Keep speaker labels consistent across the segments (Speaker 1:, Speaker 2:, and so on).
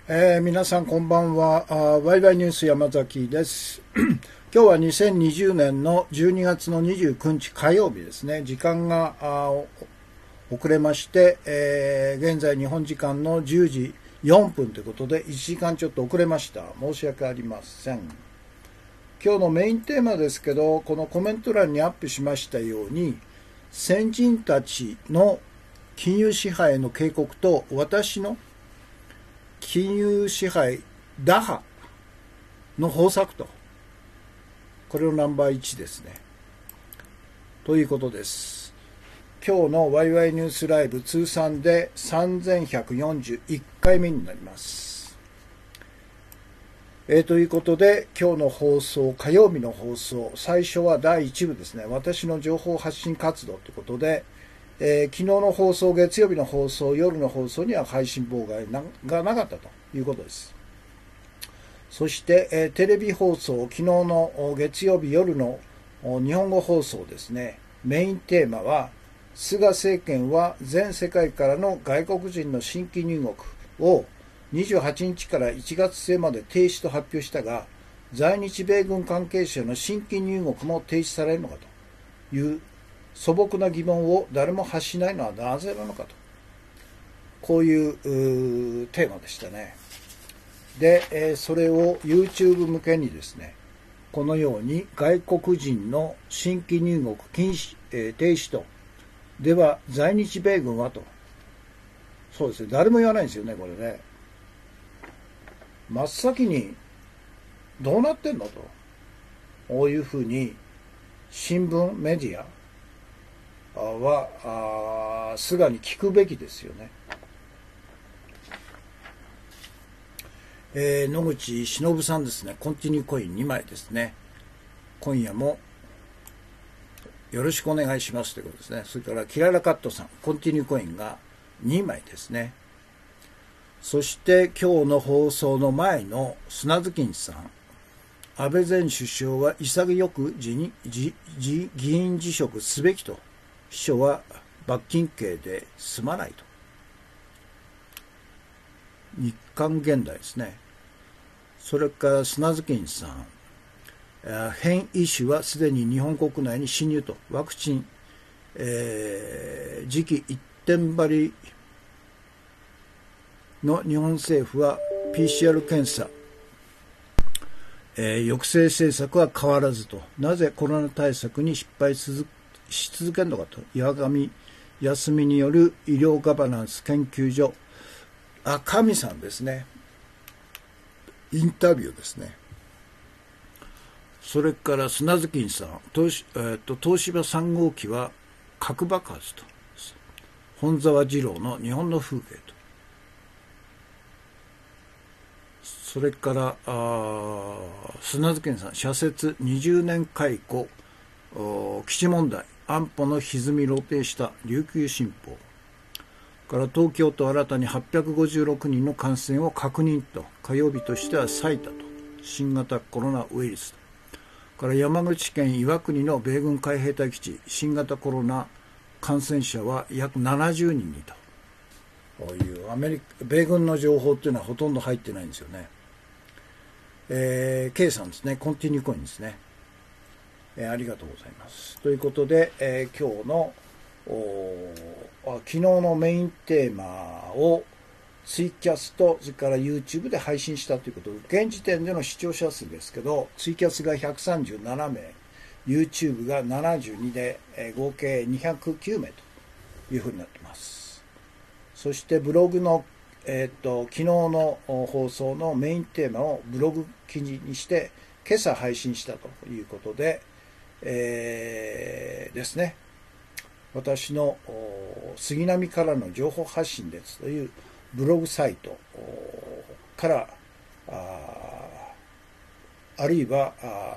Speaker 1: 皆さんこんばんは。ワイワイニュース山崎です。今日は2020年の12月の29日火曜日ですね。時間が遅れまして、現在日本時間の10時4分ということで1時間ちょっと遅れました。申し訳ありません。今日のメインテーマですけど、このコメント欄にアップしましたように、先人たちの金融支配への警告と私の金融支配打破の方策と、これのナンバー1ですね。ということです。今日のワイワイニュースライブ通算で3141回目になります。ということで、今日の放送、火曜日の放送、最初は第1部ですね。私の情報発信活動ということで、昨日の放送、月曜日の放送、夜の放送には配信妨害がなかったということです。そして、テレビ放送、昨日の月曜日夜の日本語放送ですね。メインテーマは、菅政権は全世界からの外国人の新規入国を28日から1月末まで停止と発表したが、在日米軍関係者の新規入国も停止されるのかという素朴な疑問を誰も発しないのはなぜなのかと、こういうテーマでしたね。で、それを YouTube 向けにですね、このように外国人の新規入国禁止、停止と、では在日米軍はと、そうですね、誰も言わないんですよね、これね。真っ先にどうなってんのと、こういうふうに新聞、メディアは菅に聞くべきですよね。野口忍さんですね、コンティニューコイン2枚ですね。今夜もよろしくお願いしますということですね。それからキララカットさん、コンティニューコインが2枚ですね。そして今日の放送の前の砂月金さん、安倍前首相は潔く議員辞職すべきと、秘書は罰金刑で済まないと。日刊現代ですね。それから砂月金さん、変異種はすでに日本国内に侵入と、ワクチン、次期一点張りの日本政府は PCR 検査、抑制政策は変わらずと、なぜコロナ対策に失敗し続けるのかと、岩上康美による医療ガバナンス研究所、神さんですね、インタビューですね。それから砂月金さん、東芝3号機は核爆発と、本沢二郎の日本の風景と、それから砂月金さん、社説20年解雇基地問題、安保の歪み露呈した琉球新報から東京都新たに856人の感染を確認と、火曜日としては最多と、新型コロナウイルスから山口県岩国の米軍海兵隊基地、新型コロナ感染者は約70人にと、こういう米軍の情報っていうのはほとんど入ってないんですよね。K さんですね、コンティニューコインですね。ありがとうございます。ということで、今日の昨日のメインテーマをツイキャスとそれから YouTube で配信したということで、現時点での視聴者数ですけど、ツイキャスが137名、YouTube が72で、合計209名というふうになっています。そしてブログの、昨日の放送のメインテーマをブログ記事にして今朝配信したということで、ですね、私の杉並からの情報発信ですというブログサイトからあるいは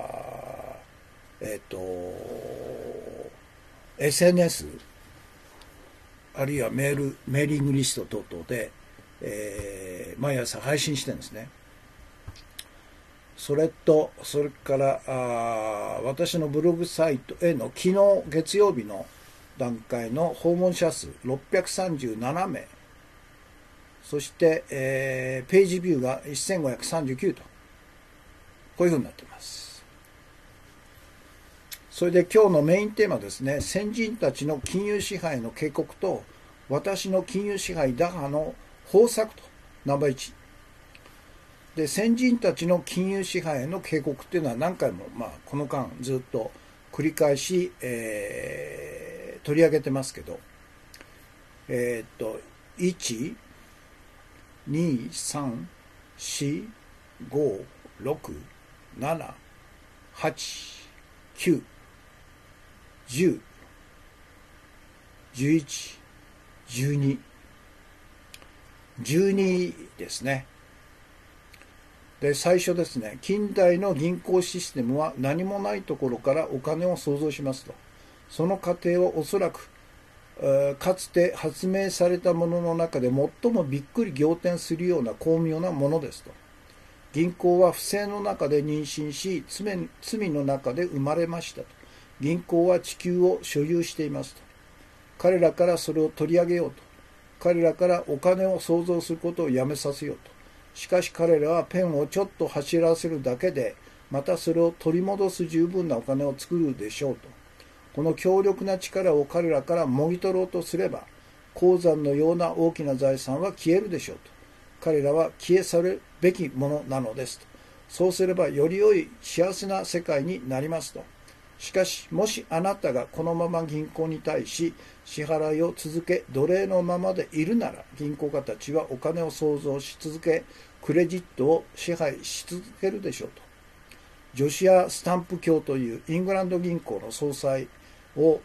Speaker 1: SNS あるいはメーリングリスト等々で、毎朝配信してるんですね。それから私のブログサイトへの昨日月曜日の段階の訪問者数637名、 そして、ページビューが1539と、こういうふうになっています。それで今日のメインテーマですね、先人たちの金融支配の警告と、私の金融支配打破の方策と、ナンバー1。で、先人たちの金融支配への警告っていうのは何回も、この間ずっと繰り返し、取り上げてますけど、1、2、3、4、5、6、7、8、9、10、11、12、12ですね。で、最初ですね、近代の銀行システムは何もないところからお金を創造しますと。その過程はおそらく、かつて発明されたものの中で最もびっくり仰天するような巧妙なものですと。銀行は不正の中で妊娠し、罪の中で生まれましたと。銀行は地球を所有していますと。彼らからそれを取り上げようと。彼らからお金を創造することをやめさせようと。しかし彼らはペンをちょっと走らせるだけで、またそれを取り戻す十分なお金を作るでしょうと。この強力な力を彼らからもぎ取ろうとすれば、鉱山のような大きな財産は消えるでしょうと。彼らは消え去るべきものなのですと。そうすればより良い幸せな世界になりますと。しかし、もしあなたがこのまま銀行に対し支払いを続け、奴隷のままでいるなら、銀行家たちはお金を創造し続け、クレジットを支配し続けるでしょうと。ジョシア・スタンプ教というイングランド銀行の総裁を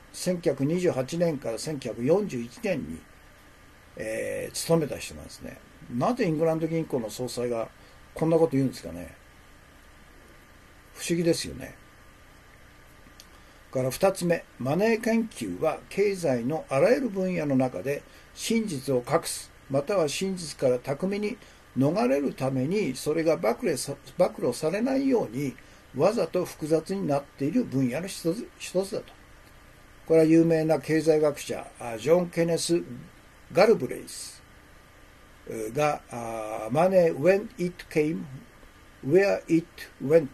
Speaker 1: 1928年から1941年に、務めた人なんですね。なぜイングランド銀行の総裁がこんなこと言うんですかね。不思議ですよね。から2つ目、マネー研究は経済のあらゆる分野の中で真実を隠す、または真実から巧みに逃れるためにそれが暴露されないようにわざと複雑になっている分野の一つだと。これは有名な経済学者ジョン・ケネス・ガルブレイスがMoney When It Came, Where It Went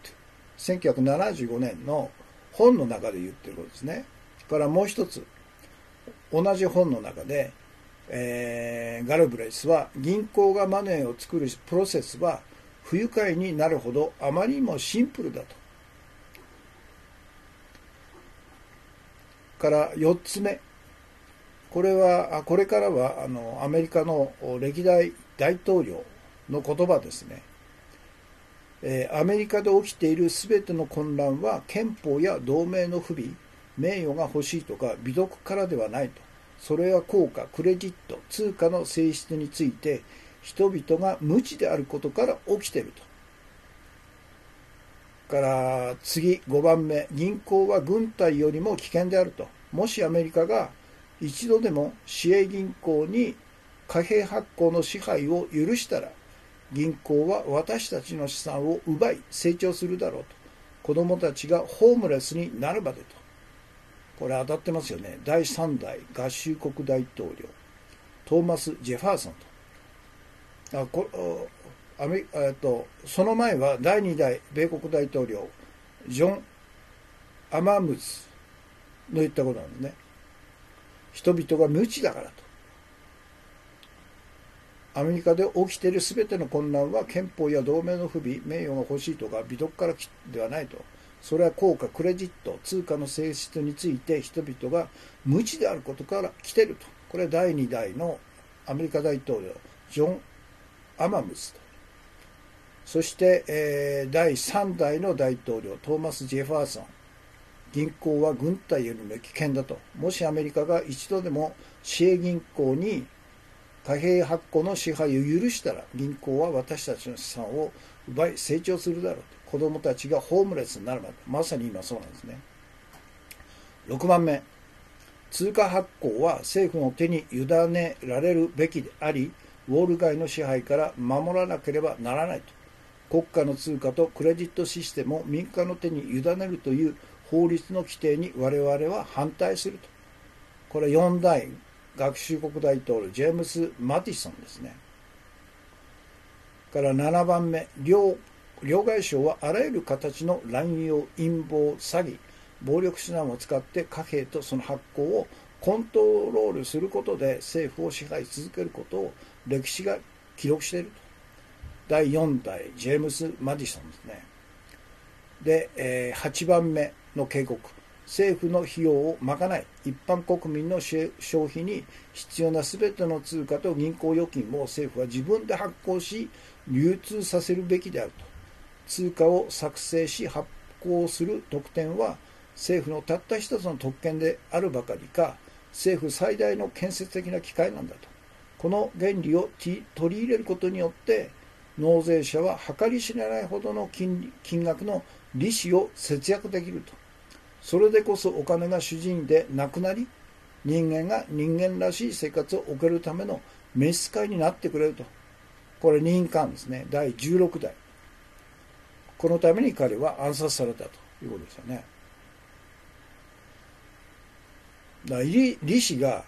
Speaker 1: 1975年の本の中で言ってることですね。からもう一つ、同じ本の中で、ガルブレイスは銀行がマネーを作るプロセスは不愉快になるほどあまりにもシンプルだと。から4つ目、これからはアメリカの歴代大統領の言葉ですね。アメリカで起きているすべての混乱は憲法や同盟の不備、名誉が欲しいとか美徳からではないと。それは効果、クレジット、通貨の性質について人々が無知であることから起きていると。から次5番目、銀行は軍隊よりも危険であると。もしアメリカが一度でも市営銀行に貨幣発行の支配を許したら、銀行は私たちの資産を奪い成長するだろうと。子供たちがホームレスになるまでと。これ当たってますよね。第3代合衆国大統領トーマス・ジェファーソンと。その前は第2代米国大統領ジョン・アマームズの言ったことなんですね。人々が無知だからと。アメリカで起きているすべての混乱は憲法や同盟の不備、名誉が欲しいとか美徳からではないと。それは効果、クレジット、通貨の性質について人々が無知であることから来ていると。これは第2代のアメリカ大統領ジョン・アマムズと。そして、第3代の大統領トーマス・ジェファーソン。銀行は軍隊よりも危険だと。もしアメリカが一度でも市営銀行に貨幣発行の支配を許したら、銀行は私たちの資産を奪い成長するだろうと。子供たちがホームレスになるまで。まさに今そうなんですね。6番目、通貨発行は政府の手に委ねられるべきであり、ウォール街の支配から守らなければならないと。国家の通貨とクレジットシステムを民間の手に委ねるという法律の規定に我々は反対すると。これ4代合衆国大統領ジェームス・マティソンですね。 から7番目、両替商はあらゆる形の乱用、陰謀、詐欺、暴力手段を使って貨幣とその発行をコントロールすることで政府を支配し続けることを歴史が記録していると。第4代ジェームス・マディソンですね。で、8番目の警告、政府の費用を賄い一般国民の消費に必要なすべての通貨と銀行預金を政府は自分で発行し流通させるべきであると。通貨を作成し発行する特権は政府のたった一つの特権であるばかりか、政府最大の建設的な機会なんだと。この原理を取り入れることによって納税者は計り知れないほどの金額の利子を節約できると。それでこそお金が主人でなくなり、人間が人間らしい生活を送れるための召使いになってくれると。これ任官ですね。第16代。このために彼は暗殺されたということですよね。だから利子が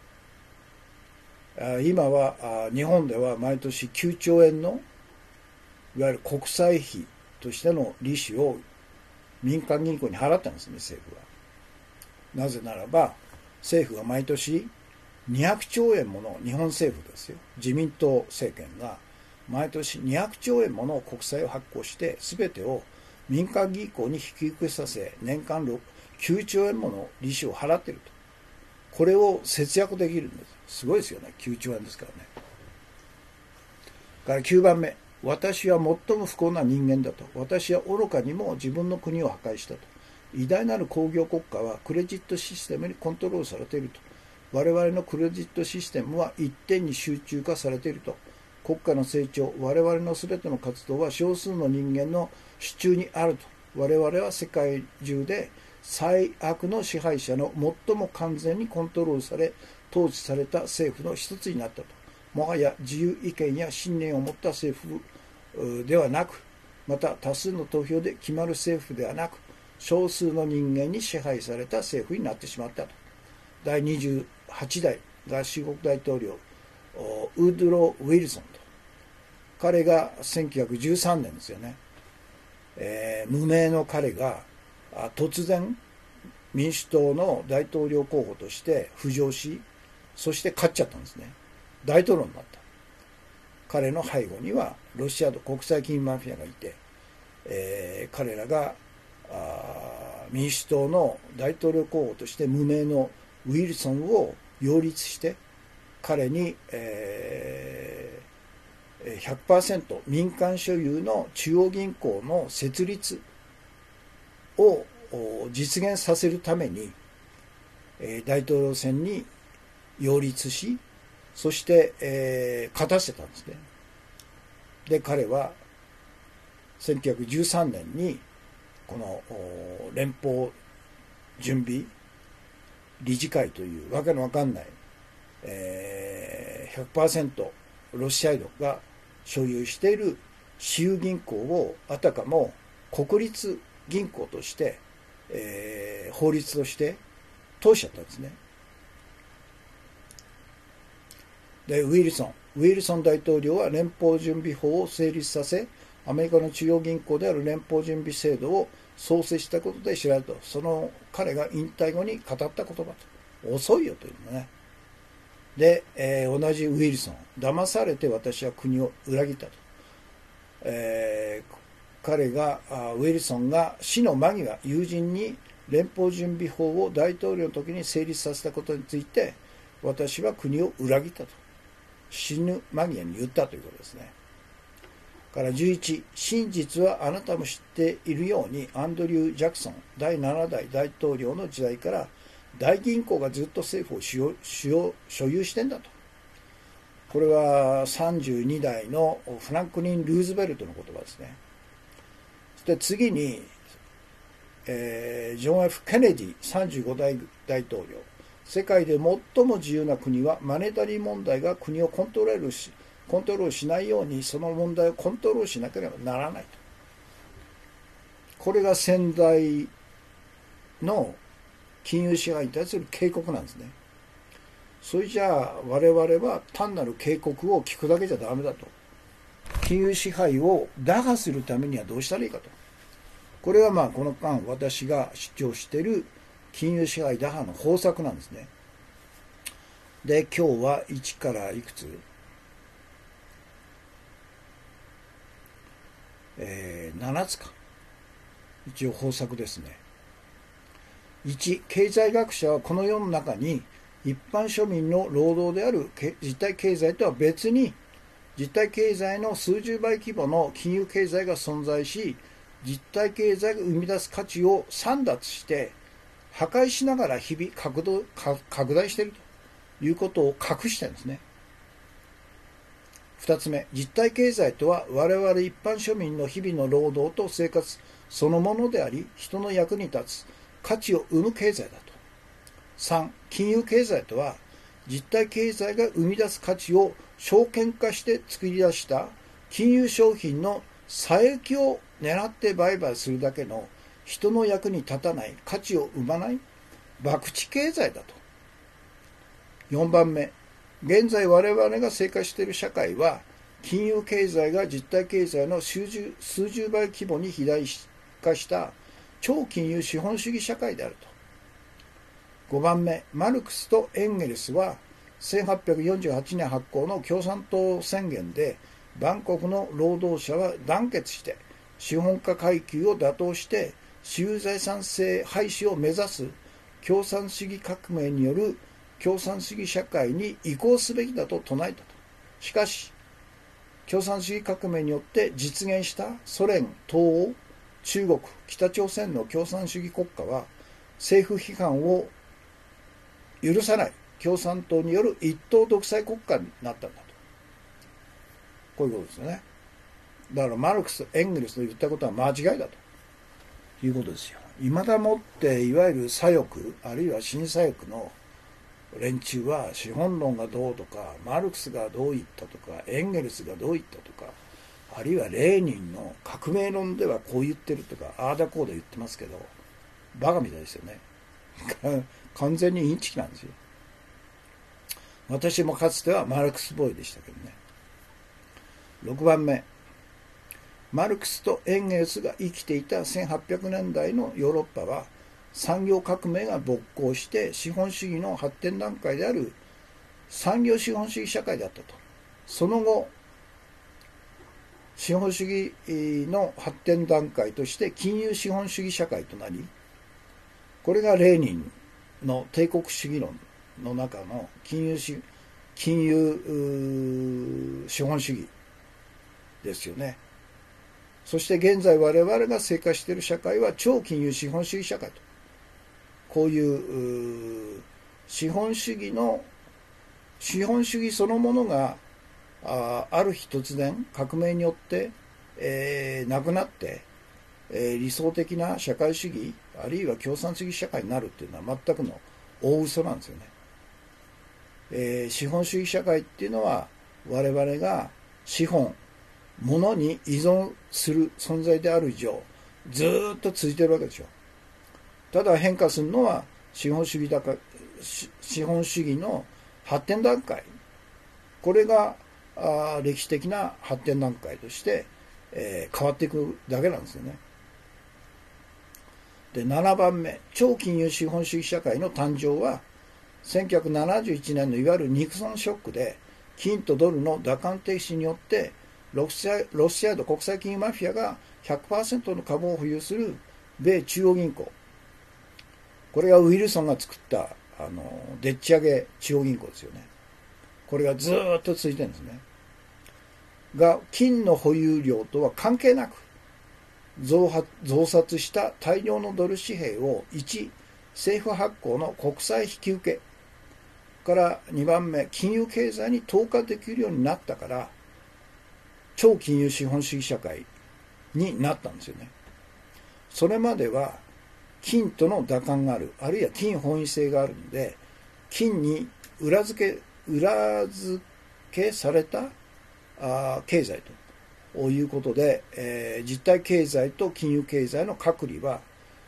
Speaker 1: 今は日本では毎年9兆円のいわゆる国債費としての利子を民間銀行に払ったんですね、政府は。なぜならば政府が毎年200兆円もの、日本政府ですよ、自民党政権が毎年200兆円もの国債を発行して全てを民間銀行に引き受けさせ、年間9兆円もの利子を払っていると。これを節約できるんです。すごいですよね。9兆円ですからね。から9番目、私は最も不幸な人間だと。私は愚かにも自分の国を破壊したと。偉大なる工業国家はクレジットシステムにコントロールされていると。我々のクレジットシステムは一点に集中化されていると。国家の成長、我々の全ての活動は少数の人間の手中にあると。我々は世界中で最悪の支配者の最も完全にコントロールされ統治された政府の一つになったと。もはや自由意見や信念を持った政府ではなく、また多数の投票で決まる政府ではなく、少数の人間に支配された政府になってしまったと。第28代合衆国大統領ウッドロー・ウィルソンと。彼が1913年ですよね。無名の彼が突然民主党の大統領候補として浮上し、そして勝っちゃったんですね。大統領になった。彼の背後にはロシアと国際金融マフィアがいて、彼らが民主党の大統領候補として無名のウィルソンを擁立して、彼に、100% 民間所有の中央銀行の設立を実現させるために大統領選に擁立し、そして勝たせたんですね。で彼は1913年にこの連邦準備理事会というわけのわかんない100% ロシアが所有している私有銀行をあたかも国立銀行として、法律として通しちゃったんですね。でウィルソン大統領は連邦準備法を成立させ、アメリカの中央銀行である連邦準備制度を創設したことで知られたと。その彼が引退後に語った言葉と。遅いよというのね。で、同じウィルソン、騙されて私は国を裏切ったと。彼がウィルソンが死の間際、友人に連邦準備法を大統領の時に成立させたことについて、私は国を裏切ったと。死ぬ間際に言ったということですね。から11、真実はあなたも知っているように、アンドリュー・ジャクソン第7代大統領の時代から大銀行がずっと政府を所有してんだと。これは32代のフランクリン・ルーズベルトの言葉ですね。そして次に、ジョン・ F ・ケネディ35代大統領、世界で最も自由な国はマネタリー問題が国をコントロールしないように、その問題をコントロールしなければならないと。これが先代の金融支配に対する警告なんですね。それじゃあ我々は単なる警告を聞くだけじゃダメだと。 金融支配を打破するためにはどうしたらいいかと。これはこの間私が主張している金融支配打破の方策なんですね。で、今日は1からいくつ7つか。一応方策ですね。1、経済学者はこの世の中に一般庶民の労働である実体経済とは別に実体経済の数十倍規模の金融経済が存在し、実体経済が生み出す価値を簒奪して破壊しながら日々拡大しているということを隠してるんですね。2つ目、実体経済とは我々一般庶民の日々の労働と生活そのものであり、人の役に立つ価値を生む経済だと。3、金融経済とは実体経済が生み出す価値を証券化して作り出した金融商品の差益を狙って売買するだけの人の役に立たない価値を生まない博打経済だと。4番目、現在我々が生活している社会は金融経済が実体経済の数十倍規模に肥大化した超金融資本主義社会であると。5番目、マルクスとエンゲルスは1848年発行の共産党宣言で万国の労働者は団結して資本家階級を打倒して私有財産制廃止を目指す共産主義革命による共産主義社会に移行すべきだと唱えたと。しかし共産主義革命によって実現したソ連、東欧、中国、北朝鮮の共産主義国家は政府批判を許さない共産党による一党独裁国家になったんだと。こういうことですよね。だからマルクス、エンゲルスの言ったことは間違いだということですよ。未だもっていわゆる左翼あるいは新左翼の連中は資本論がどうとかマルクスがどう言ったとかエンゲルスがどう言ったとかあるいはレーニンの革命論ではこう言ってるとかああだこうだ言ってますけどバカみたいですよね。完全にインチキなんですよ。私もかつてはマルクスボーイでしたけどね。6番目、マルクスとエンゲルスが生きていた1800年代のヨーロッパは産業革命が勃興して資本主義の発展段階である産業資本主義社会だったと。その後資本主義の発展段階として金融資本主義社会となり、これがレーニンの帝国主義論の中の金融資本主義ですよね。そして現在我々が生活している社会は超金融資本主義社会と。こういう資本主義そのものがある日突然革命によって、なくなって、理想的な社会主義あるいは共産主義社会になるっていうのは全くの大嘘なんですよね。資本主義社会っていうのは我々が資本物に依存する存在である以上ずっと続いてるわけでしょ。ただ変化するのは資本主義の発展段階、これが歴史的な発展段階として、変わっていくだけなんですよね。で7番目、超金融資本主義社会の誕生は1971年のいわゆるニクソンショックで金とドルの打艦停止によってロシアード国際金融マフィアが 100% の株を保有する米中央銀行、これがウィルソンが作ったでっち上げ中央銀行ですよね。これがずっと続いてるんですね。が金の保有量とは関係なく増刷した大量のドル紙幣を1、政府発行の国債引き受けから2番目、金融経済に投下できるようになったから超金融資本主義社会になったんですよね。それまでは金との打艦がある、あるいは金本位制があるので金に裏付けされた経済ということで、実体経済と金融経済の隔離は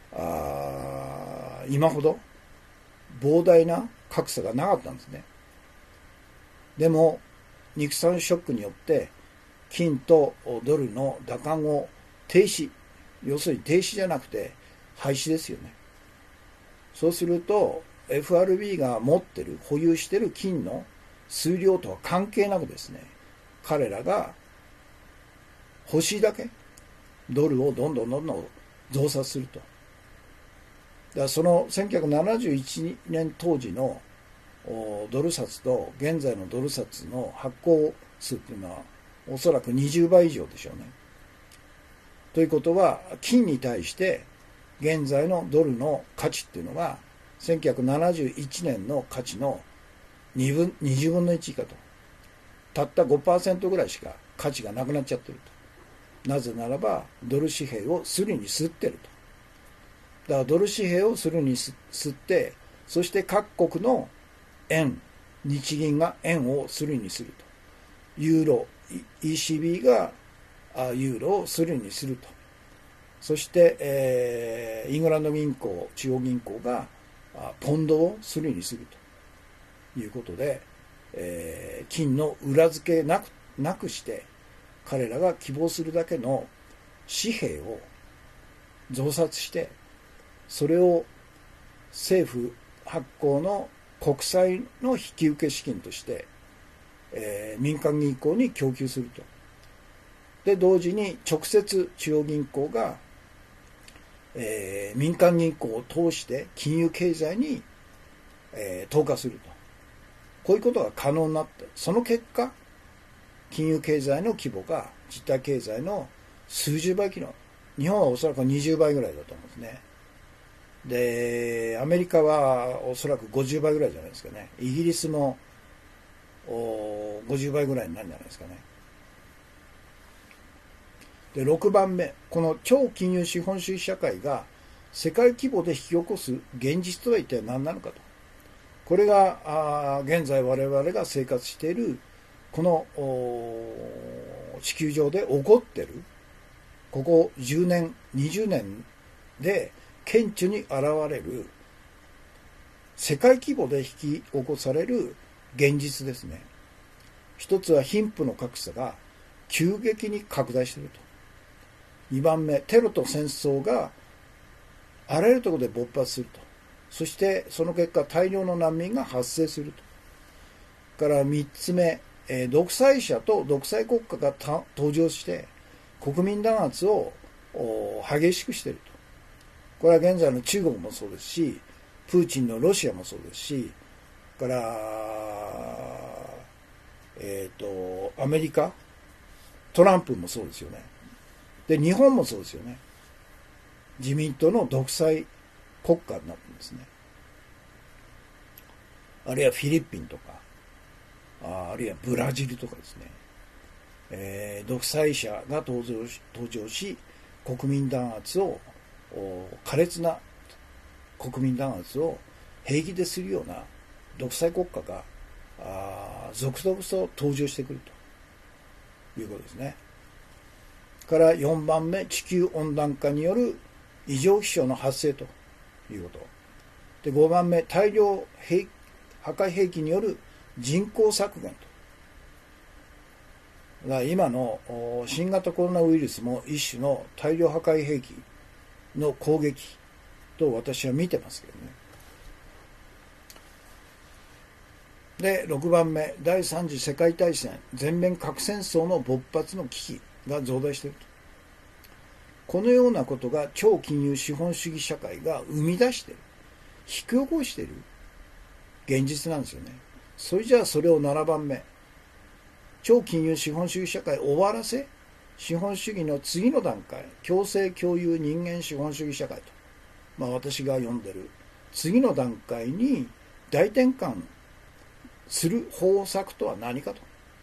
Speaker 1: 今ほど膨大な格差がなかったんですね。でもニクソンショックによって金とドルの打艦を停止、要するに停止じゃなくて廃止ですよね。そうすると FRB が持ってる、保有している金の数量とは関係なくですね、彼らが欲しいだけドルをどんどん増産すると。だからその1971年当時のドル札と現在のドル札の発行数っていうのはおそらく20倍以上でしょうね。ということは金に対して現在のドルの価値っていうのが1971年の価値の20分の1以下と。たった 5% ぐらいしか価値がなくなっちゃってると。なぜならばドル紙幣をすりに吸ってると。だからドル紙幣をすりに吸って、そして各国の円、日銀が円をすりにすると。ユーロ、ECB がユーロをすりにすると。そして、イングランド銀行、中央銀行がポンドをすりにするということで、金の裏付けなくして彼らが希望するだけの紙幣を増刷して、それを政府発行の国債の引き受け資金として、民間銀行に供給すると。で同時に直接中央銀行が、民間銀行を通して金融経済に、投下すると。こういうことが可能になって、その結果金融経済の規模が実体経済の数十倍規模、日本はおそらく20倍ぐらいだと思うんですね。でアメリカはおそらく50倍ぐらいじゃないですかね。イギリスも50倍ぐらいになるんじゃないですかね。で6番目、この超金融資本主義社会が世界規模で引き起こす現実とは一体何なのかと。これが現在我々が生活しているこの地球上で起こっているここ10年20年で顕著に現れる世界規模で引き起こされる現実ですね。一つは貧富の格差が急激に拡大していると。2番目、テロと戦争があらゆるところで勃発すると。そしてその結果大量の難民が発生すると。から3つ目、独裁者と独裁国家が登場して国民弾圧を激しくしていると。これは現在の中国もそうですし、プーチンのロシアもそうですし、からアメリカ、トランプもそうですよね。で日本もそうですよね。自民党の独裁国家になってるんですね。あるいはフィリピンとか、あるいはブラジルとかですね。独裁者が登場し、国民弾圧を苛烈な国民弾圧を平気でするような独裁国家が続々と登場してくるということですね。から4番目、地球温暖化による異常気象の発生ということで、5番目、大量破壊兵器による人口削減と。今の新型コロナウイルスも一種の大量破壊兵器の攻撃と私は見てますけどね。で6番目、第3次世界大戦全面核戦争の勃発の危機が増大していると。このようなことが超金融資本主義社会が生み出している、引き起こしている現実なんですよね。それじゃあそれを7番目、超金融資本主義社会終わらせ資本主義の次の段階、共生共有人間資本主義社会と、私が読んでる次の段階に大転換する方策とは何かと。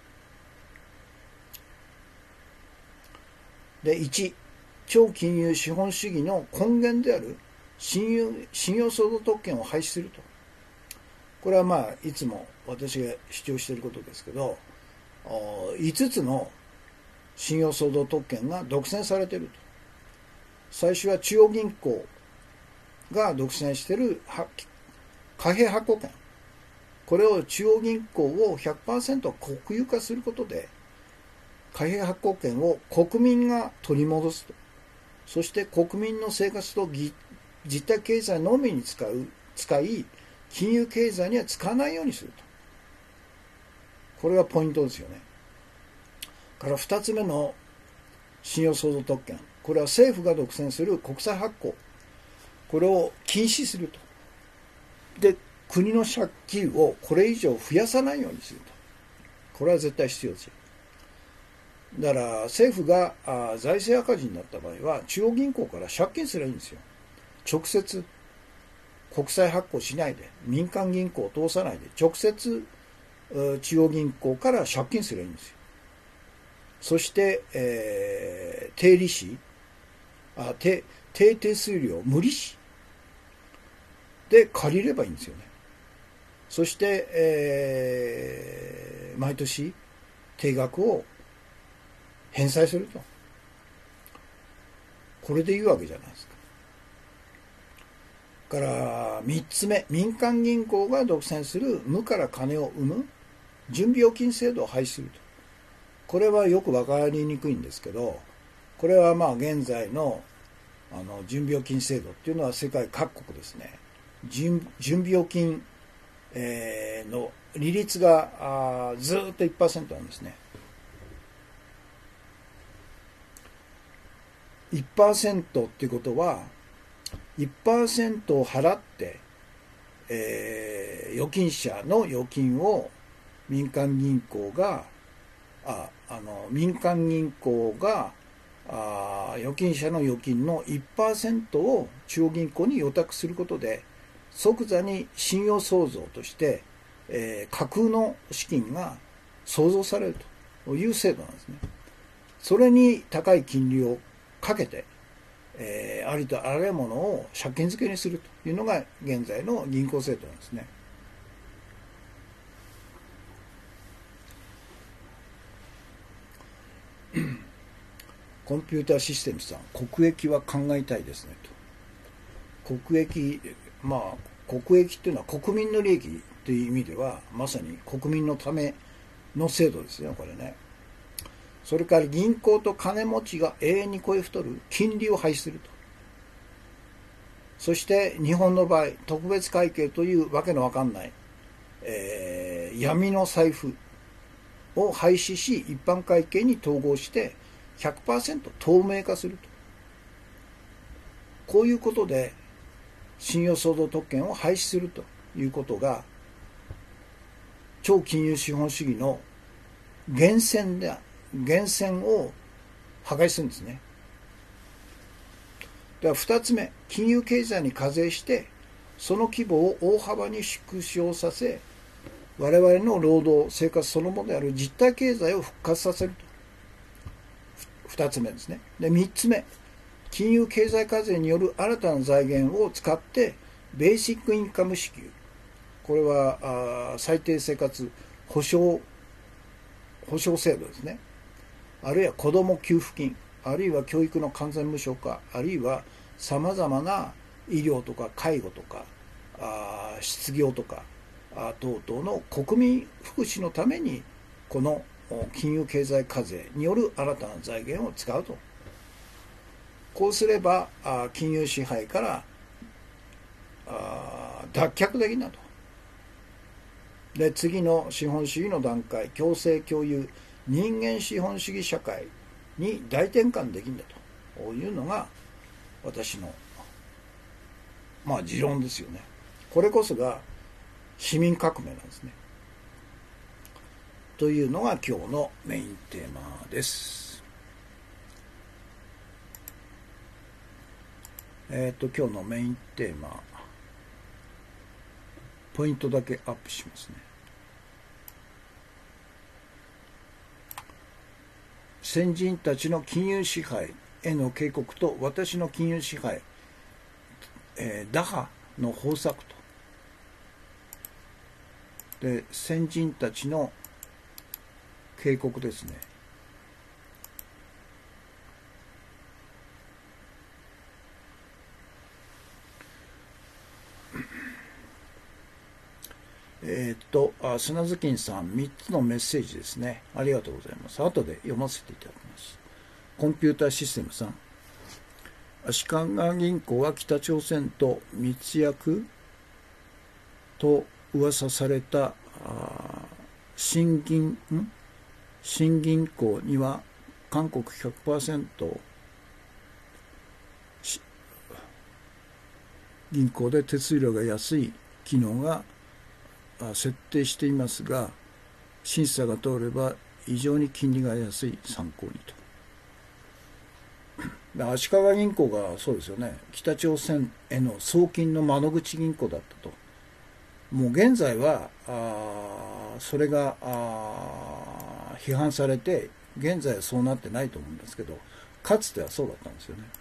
Speaker 1: で1、超金融資本主義の根源である信用相続特権を廃止すると。これはいつも私が主張していることですけど、5つの信用相続特権が独占されていると。最初は中央銀行が独占している貨幣発行権、これを中央銀行を 100% 国有化することで、 貨幣発行権を国民が取り戻すと。そして国民の生活と実体経済のみに使い、金融経済には使わないようにすると。これがポイントですよね。から2つ目の信用創造特権。これは政府が独占する国債発行。これを禁止すると。で、国の借金をこれ以上増やさないようにすると。これは絶対必要ですよ。だから政府が財政赤字になった場合は中央銀行から借金すればいいんですよ。直接国債発行しないで、民間銀行を通さないで、直接中央銀行から借金すればいいんですよ。そして、低利子、低手数料、無利子で借りればいいんですよね。そして、毎年定額を返済すると。これでいいわけじゃないですか。から3つ目、民間銀行が独占する無から金を生む準備預金制度を廃止すると。これはよく分かりにくいんですけど、これは現在の準備預金制度っていうのは世界各国ですね、準備預金の利率がずっと 1% なんですね。1% っていうことは 1% を払って、預金者の預金を民間銀行が預金者の預金の 1% を中央銀行に預託することで即座に信用創造として、架空の資金が創造されるという制度なんですね。それに高い金利をかけて、ありとあらゆるものを借金付けにするというのが現在の銀行制度なんですね。コンピューターシステムさん、国益は考えたいですねと。国益、国益っていうのは国民の利益という意味ではまさに国民のための制度ですよ、これね。それから銀行と金持ちが永遠に超え太る金利を廃止すると。そして日本の場合、特別会計というわけのわかんない、闇の財布を廃止し、一般会計に統合して 100% 透明化すると。こういうことで信用創造特権を廃止するということが超金融資本主義の源泉を破壊するんですね。では2つ目、金融経済に課税してその規模を大幅に縮小させ、我々の労働生活そのものである実体経済を復活させると。2つ目ですね。で3つ目、金融経済課税による新たな財源を使ってベーシックインカム支給、これは最低生活保障制度ですね。あるいは子ども給付金、あるいは教育の完全無償化、あるいはさまざまな医療とか介護とか失業とか等々の国民福祉のためにこの金融経済課税による新たな財源を使うと。こうすれば金融支配から脱却できるなと。で次の資本主義の段階、共生共有人間資本主義社会に大転換できるんだというのが私の持論ですよね。これこそが市民革命なんですね。というのが今日のメインテーマです。今日のメインテーマ、ポイントだけアップしますね。先人たちの金融支配への警告と私の金融支配、打破の方策と。で、先人たちの警告ですね。 砂ずきんさん、3つのメッセージですね。ありがとうございます。後で読ませていただきます。コンピューターシステムさん。足利銀行は北朝鮮と密約と噂された新銀行には韓国 100% 銀行で手数料が安い機能が設定していますが、審査が通れば異常に金利が安い、参考にと。足利銀行がそうですよね、北朝鮮への送金の窓口銀行だったと。もう現在はそれが批判されて、現在はそうなってないと思うんですけど、かつてはそうだったんですよね。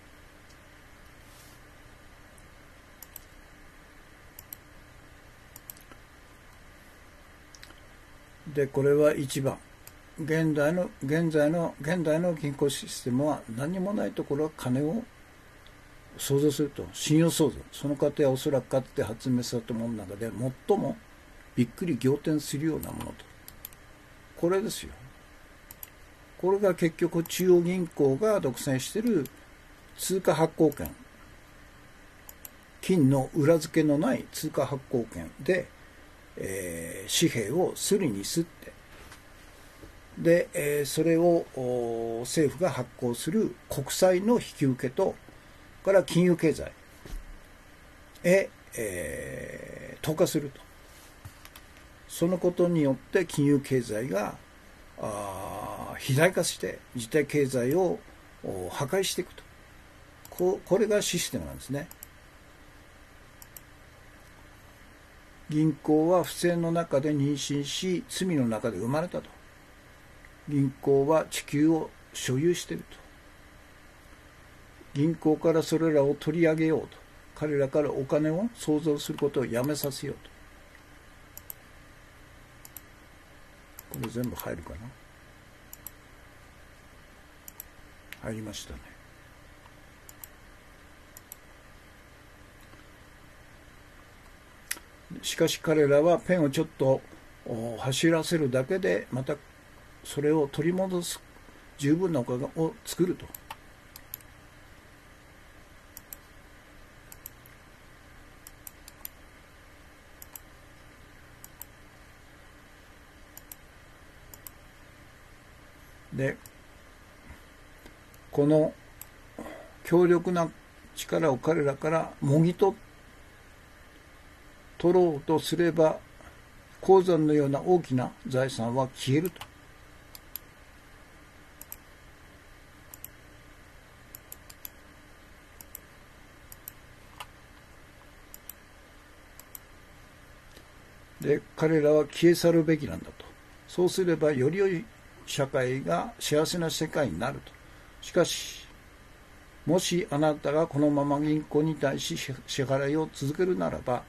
Speaker 1: で、これは1番。現在の銀行システムは何もないところは金を創造すると。信用創造。その過程はおそらくかつて発明されたものの中で最もびっくり仰天するようなものと。これですよ。これが結局中央銀行が独占している通貨発行権。金の裏付けのない通貨発行権で、紙幣をすりにすって、で、それを政府が発行する国債の引き受けと、から金融経済へ、投下すると。そのことによって金融経済が肥大化して実体経済を破壊していくと。これがシステムなんですね。銀行は不正の中で妊娠し、罪の中で生まれたと。銀行は地球を所有していると。銀行からそれらを取り上げようと。彼らからお金を創造することをやめさせようと。これ全部入るかな？入りましたね。しかし彼らはペンをちょっと走らせるだけでまたそれを取り戻す十分なお金を作ると。で、この強力な力を彼らからもぎ取ろうとすれば、鉱山のような大きな財産は消えると。で、彼らは消え去るべきなんだと。そうすればより良い社会が幸せな世界になると。しかし、もしあなたがこのまま銀行に対し支払いを続けるならば、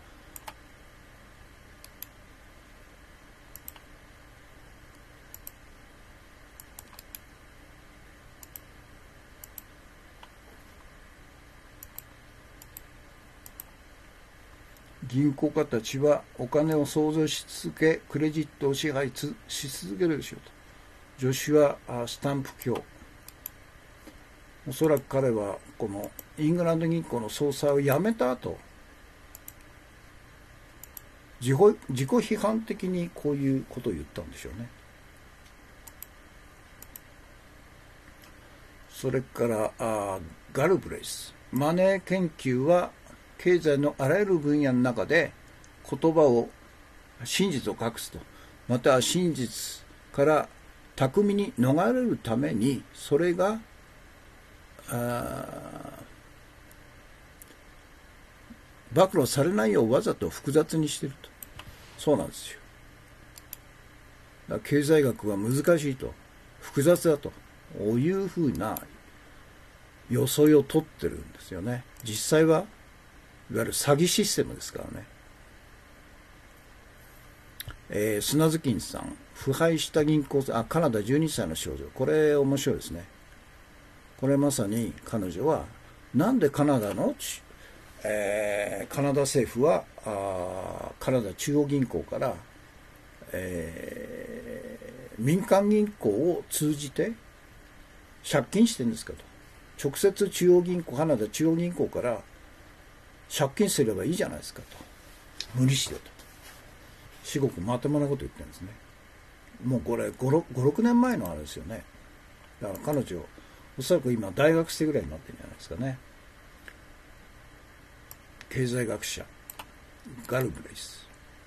Speaker 1: 銀行家たちはお金を創造し続け、クレジットを支配し続けるでしょうと。ジョシュア・スタンプ教。おそらく彼はこのイングランド銀行の総裁を辞めた後、自己批判的にこういうことを言ったんでしょうね。それからガルブレイス。マネー研究は経済のあらゆる分野の中で言葉を真実を隠すと、または真実から巧みに逃れるためにそれが暴露されないようわざと複雑にしていると。そうなんですよ。だから経済学は難しいと、複雑だというふうな装いを取ってるんですよね。実際はいわゆる詐欺システムですからね。砂ずきんさん、腐敗した銀行、カナダ12歳の少女。これ面白いですね。これまさに彼女は、なんでカナダの、カナダ政府はカナダ中央銀行から民間銀行を通じて借金してるんですかと。直接中央銀行、カナダ中央銀行から借金すればいいじゃないですかと。無利子でと。至極まともなこと言ってるんですね。もうこれ5、6年前のあれですよね。だから彼女、おそらく今大学生ぐらいになってるんじゃないですかね。経済学者、ガルブレイス。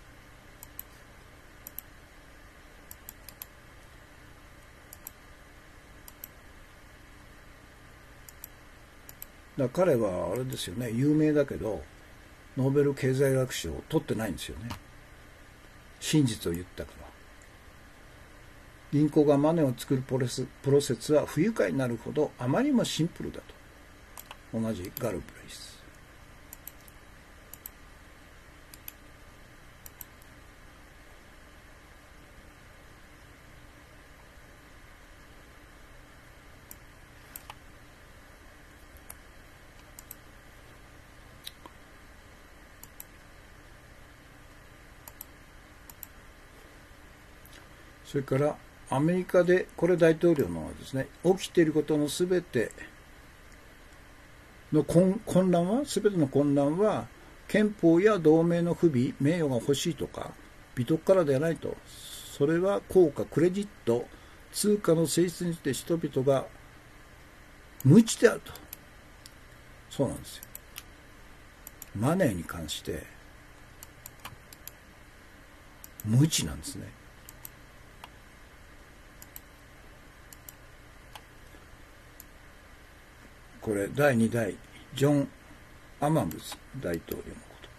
Speaker 1: だから彼はあれですよね、有名だけど、ノーベル経済学賞を取ってないんですよね。真実を言ったから。銀行がマネーを作るプロセスは不愉快になるほどあまりにもシンプルだと。同じガルブレイス。それからアメリカでこれ大統領のですね、起きていることのすべての混乱は、すべての混乱は憲法や同盟の不備、名誉が欲しいとか美徳からではないと。それは効果、クレジット、通貨の性質にして人々が無知であると。そうなんですよ。マネーに関して無知なんですね。これ第2代ジョン・アマムズ大統領のこと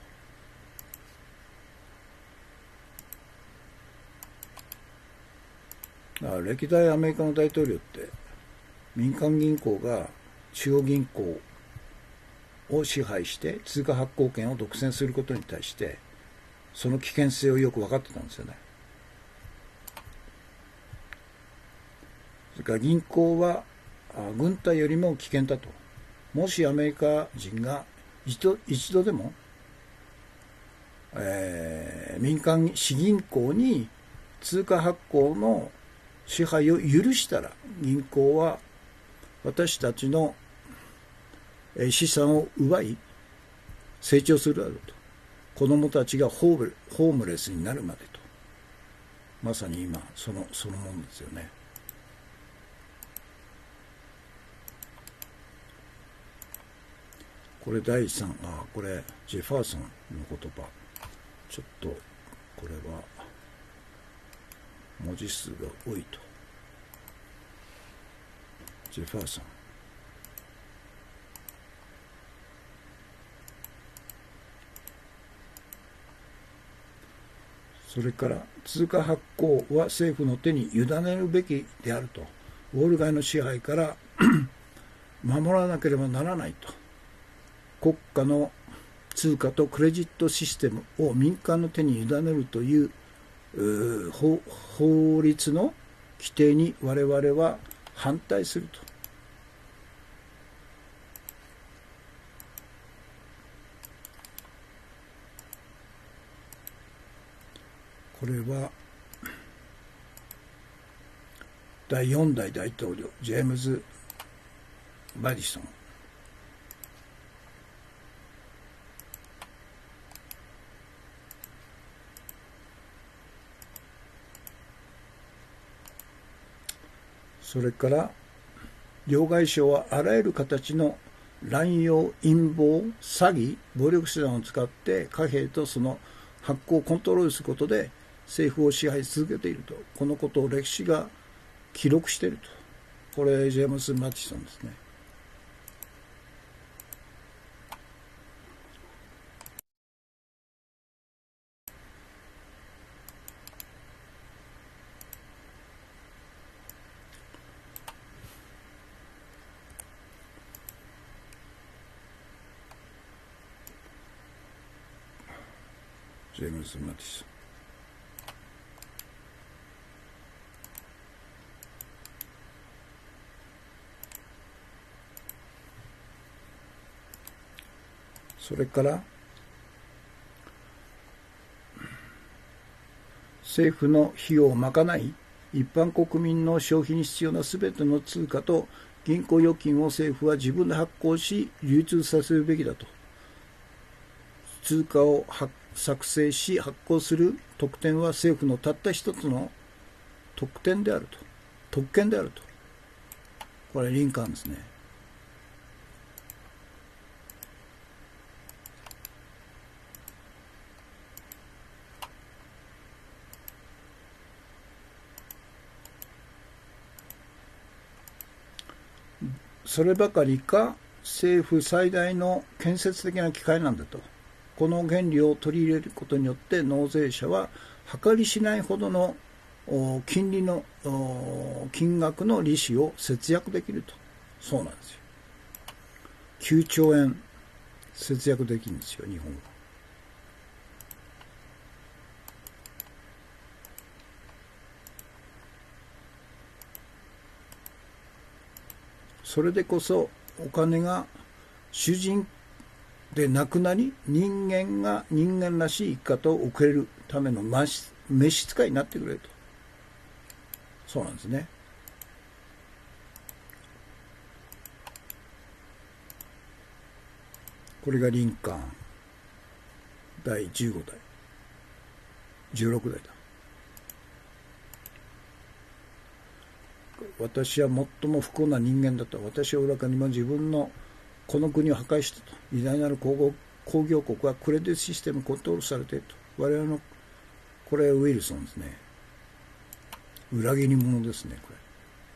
Speaker 1: 。だから歴代アメリカの大統領って民間銀行が中央銀行を支配して通貨発行権を独占することに対してその危険性をよく分かってたんですよね。それから銀行は軍隊よりも危険だと。もしアメリカ人が一度でも、民間私銀行に通貨発行の支配を許したら銀行は私たちの資産を奪い成長するだろうと。子供たちがホームレスになるまでと。まさに今そのものですよね。これ第3、これジェファーソンの言葉。ちょっとこれは文字数が多いと。ジェファーソン。それから通貨発行は政府の手に委ねるべきであると。ウォール街の支配から守らなければならないと。国家の通貨とクレジットシステムを民間の手に委ねるという法律の規定に我々は反対すると。これは第4代大統領ジェームズ・マディソン。それから両替商はあらゆる形の乱用、陰謀、詐欺、暴力手段を使って貨幣とその発行をコントロールすることで政府を支配し続けていると。このことを歴史が記録していると。これジェームス・マティソンですね。ジェームズ・マティソン。それから政府の費用を賄い、一般国民の消費に必要なすべての通貨と銀行預金を政府は自分で発行し、流通させるべきだと。通貨を作成し発行する特権は政府のたった一つの特権であると。特権であると。これリンカーンですね。そればかりか、政府最大の建設的な機会なんだと。この原理を取り入れることによって納税者は計り知れないほどの金利の金額の利子を節約できると。そうなんですよ。9兆円節約できるんですよ、日本は。それでこそお金が主人でなくなり、人間が人間らしい生き方を送れるための召使いになってくれると。そうなんですね。これがリンカーン第15代、16代だ。私は最も不幸な人間だと。私は裏かにも自分のこの国を破壊したと。偉大なる工業国はクレディシステムコントロールされていると。我々の、これはウィルソンですね。裏切り者ですね、これ。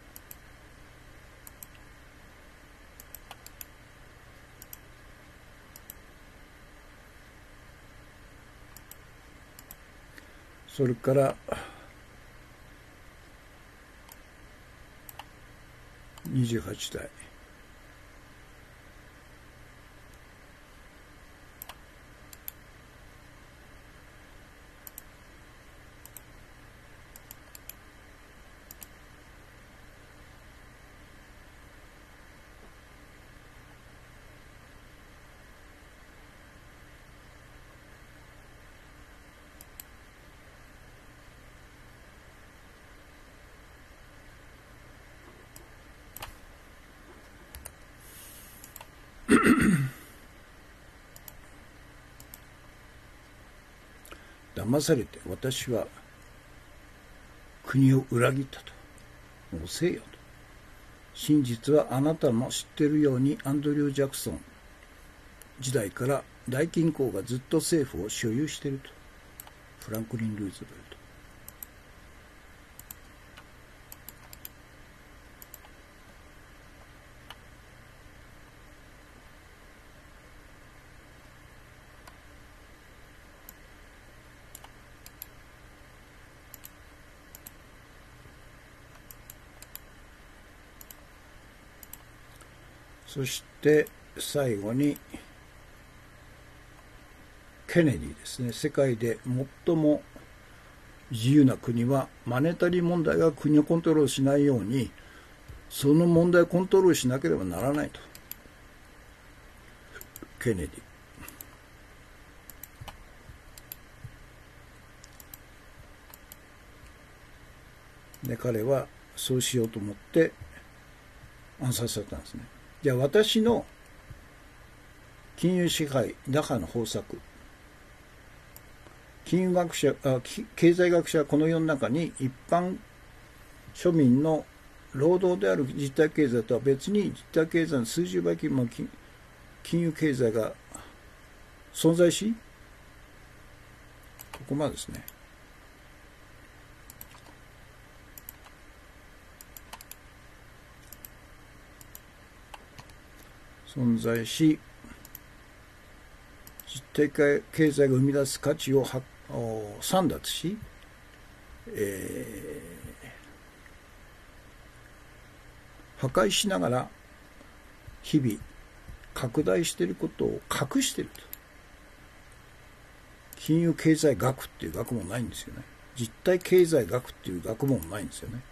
Speaker 1: それから28代。騙されて私は国を裏切ったと。もうせえよと。真実はあなたも知っているようにアンドリュー・ジャクソン時代から大金鉱がずっと政府を所有していると。フランクリン・ルーズベルト。そして最後にケネディですね。世界で最も自由な国はマネタリー問題が国をコントロールしないように、その問題をコントロールしなければならないと。ケネディで、彼はそうしようと思って暗殺されたんですね。じゃあ私の金融支配打破の方策、経済学者はこの世の中に一般庶民の労働である実体経済とは別に実体経済の数十倍規模の金融経済が存在し、ここまでですね。存在し、実体経済が生み出す価値を簒奪し、破壊しながら日々拡大していることを隠していると。金融経済学っていう学問ないんですよね。実体経済学っていう学問ないんですよね。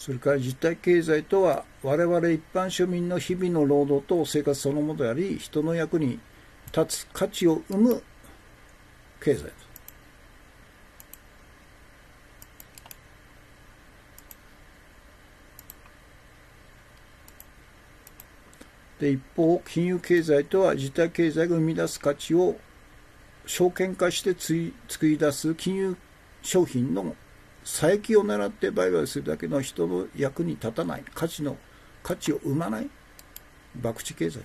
Speaker 1: それから実体経済とは、我々一般庶民の日々の労働と生活そのものであり、人の役に立つ価値を生む経済と。で、一方、金融経済とは実体経済が生み出す価値を証券化して作り出す金融商品の差益を狙って売買するだけの人の役に立たない価値を生まない博打経済と。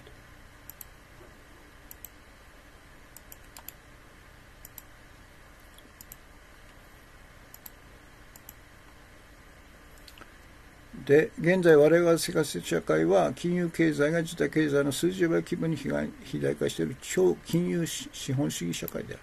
Speaker 1: で、現在我々が生活している社会は金融経済が実体経済の数十倍規模に肥大化している超金融資本主義社会である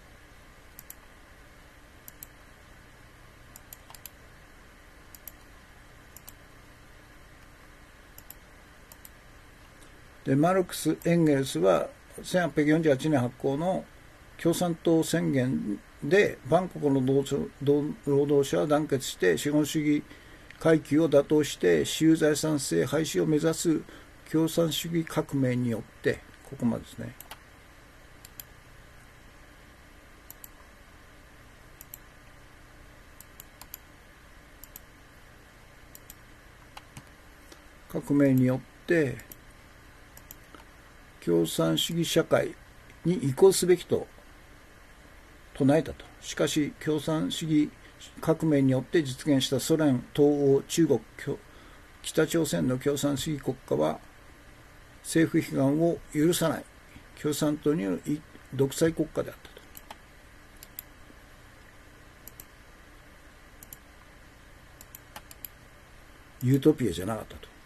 Speaker 1: と。で、マルクス・エンゲルスは1848年発行の共産党宣言で万国の労働者は団結して資本主義階級を打倒して私有財産制廃止を目指す共産主義革命によって、ここまでですね。革命によって共産主義社会に移行すべきと唱えたと。しかし共産主義革命によって実現したソ連、東欧、中国、北朝鮮の共産主義国家は政府批判を許さない共産党による独裁国家であったと。ユートピアじゃなかったと。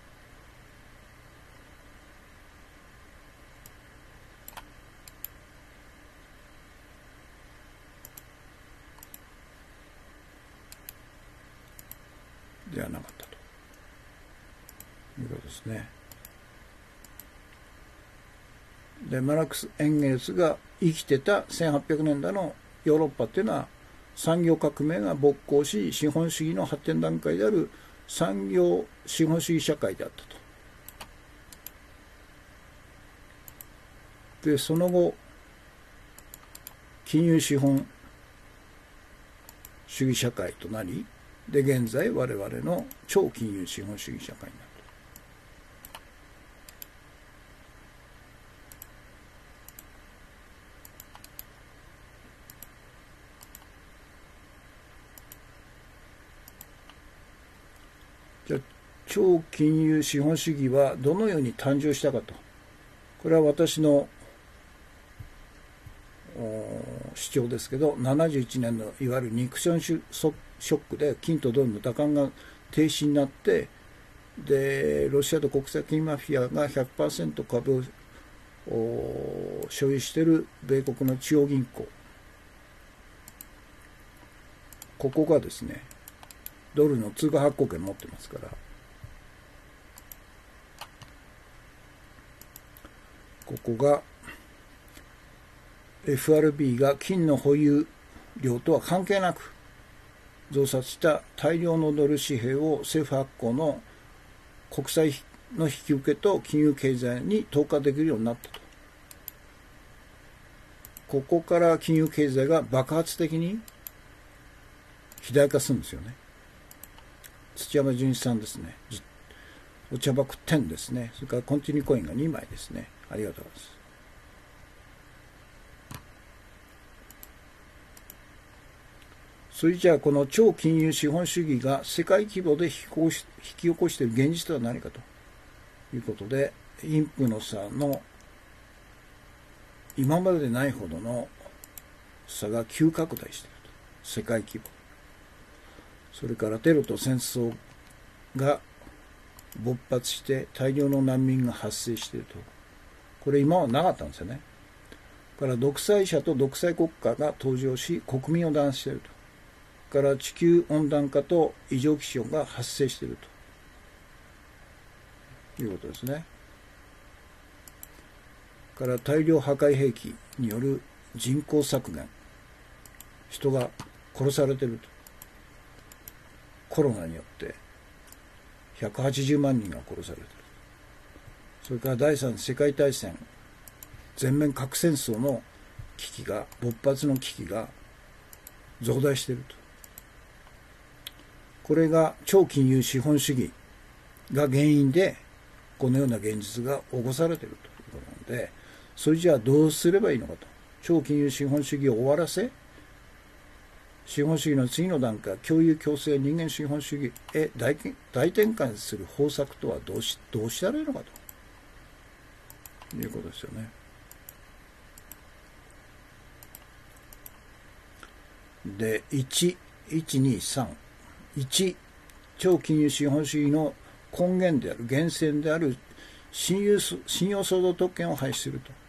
Speaker 1: ではなかったということですね。で、マルクス・エンゲルスが生きてた1800年代のヨーロッパっていうのは産業革命が勃興し、資本主義の発展段階である産業資本主義社会であったと。で、その後金融資本主義社会となり、で、現在我々の超金融資本主義社会になる。じゃあ、超金融資本主義はどのように誕生したかと。これは私の主張ですけど、71年のいわゆるニクソンショックで金とドルの打艦が停止になって、でロシアと国際金マフィアが 100% 株を所有している米国の中央銀行、ここがですねドルの通貨発行権を持ってますから、ここが FRB が金の保有量とは関係なく増刷した大量のドル紙幣を政府発行の国債の引き受けと金融経済に投下できるようになったと。ここから金融経済が爆発的に肥大化するんですよね。土山純一さんですね。お茶箱10ですね。それからコンティニューコインが2枚ですね。ありがとうございます。それじゃあこの超金融資本主義が世界規模で引き起こしている現実とは何かということで、貧富の差の今まででないほどの差が急拡大していると。世界規模。それからテロと戦争が勃発して大量の難民が発生していると。これ今はなかったんですよね。だから独裁者と独裁国家が登場し国民を弾圧していると。から地球温暖化と異常気象が発生しているということですね。から大量破壊兵器による人口削減、人が殺されていると。コロナによって 180万人が殺されている。それから第三次世界大戦、全面核戦争の危機が、勃発の危機が増大していると。これが超金融資本主義が原因で、このような現実が起こされているということなので、それじゃあどうすればいいのかと。超金融資本主義を終わらせ、資本主義の次の段階、共有共生人間資本主義へ大転換する方策とはどうしたらいいのかということですよね。で、1、2、3。1、超金融資本主義の根源である、源泉である信用創造特権を廃止すると。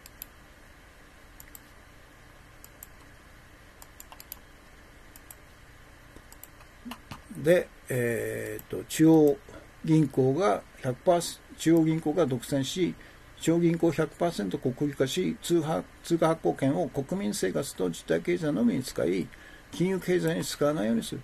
Speaker 1: で、中央銀行が独占し、中央銀行 100% 国有化し、通貨発行権を国民生活と実体経済のみに使い、金融経済に使わないようにすると。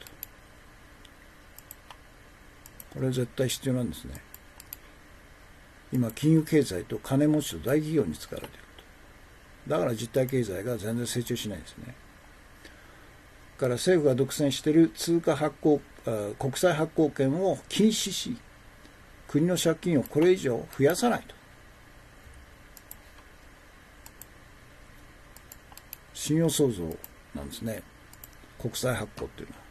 Speaker 1: これは絶対必要なんですね。今、金融経済と金持ちと大企業に使われていると。だから実体経済が全然成長しないんですね。から政府が独占している国債発行権を禁止し、国の借金をこれ以上増やさないと。信用創造なんですね。国債発行っていうのは。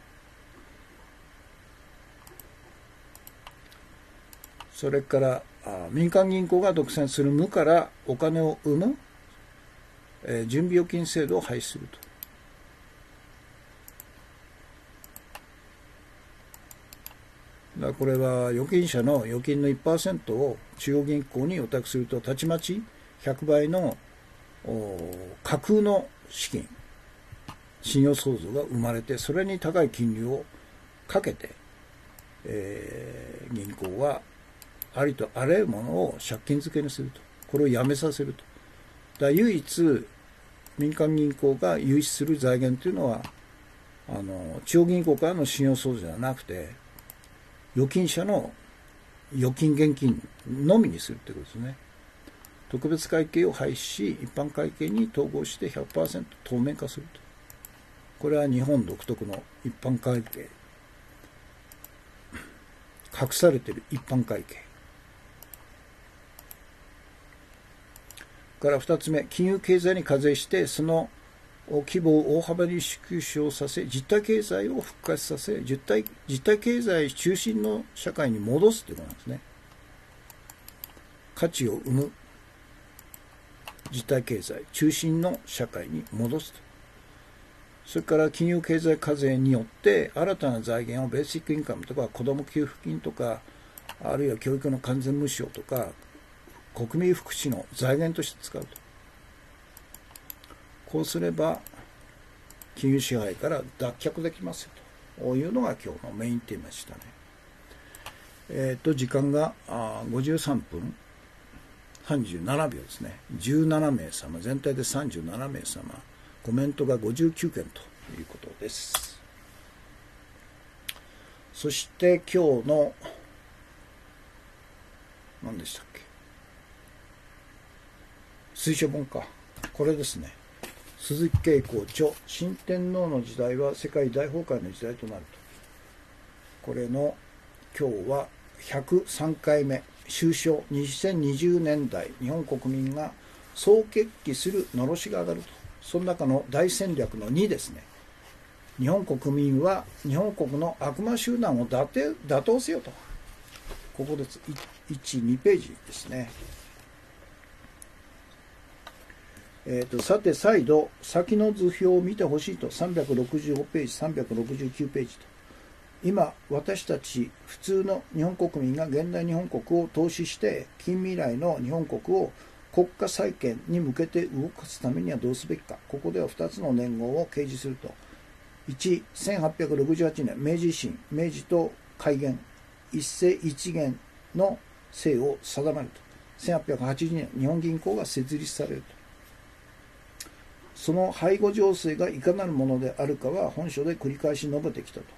Speaker 1: それから民間銀行が独占する無からお金を生む、準備預金制度を廃止すると。だからこれは預金者の預金の 1% を中央銀行に予託すると、たちまち100倍の架空の資金、信用創造が生まれて、それに高い金利をかけて、銀行はありとあらゆるものを借金付けにすると。これをやめさせると。だから唯一民間銀行が融資する財源というのは、中央銀行からの信用創造ではなくて、預金者の預金現金のみにするということですね。特別会計を廃止し、一般会計に統合して 100% 透明化すると。これは日本独特の一般会計。隠されている一般会計。から2つ目、金融経済に課税して、その規模を大幅に縮小させ、実体経済を復活させ、実体経済中心の社会に戻すということなんですね。価値を生む実体経済中心の社会に戻すと。それから金融経済課税によって新たな財源をベーシックインカムとか子ども給付金とか、あるいは教育の完全無償とか国民福祉の財源として使うと。こうすれば金融支配から脱却できますよというのが今日のメインテーマでしたね。時間が53分37秒ですね。17名様、全体で37名様、コメントが59件ということです。そして今日の何でしたっけ、推奨本か、これですね。鈴木恵子著、新天皇の時代は世界大崩壊の時代となると。これの今日は103回目、終章2020年代日本国民が総決起するのろしが上がると。その中の大戦略の2ですね。日本国民は日本国の悪魔集団を打倒せよと。ここです。1、2ページですね。さて再度先の図表を見てほしいと。365ページ、369ページと。今私たち普通の日本国民が現代日本国を投資して近未来の日本国を国家再建に向けて動かすためにはどうすべきか。ここでは2つの年号を掲示すると。1、1868年明治維新、明治と改元、一世一元の制を定めると。1882年日本銀行が設立されると。その背後情勢がいかなるものであるかは本書で繰り返し述べてきたと。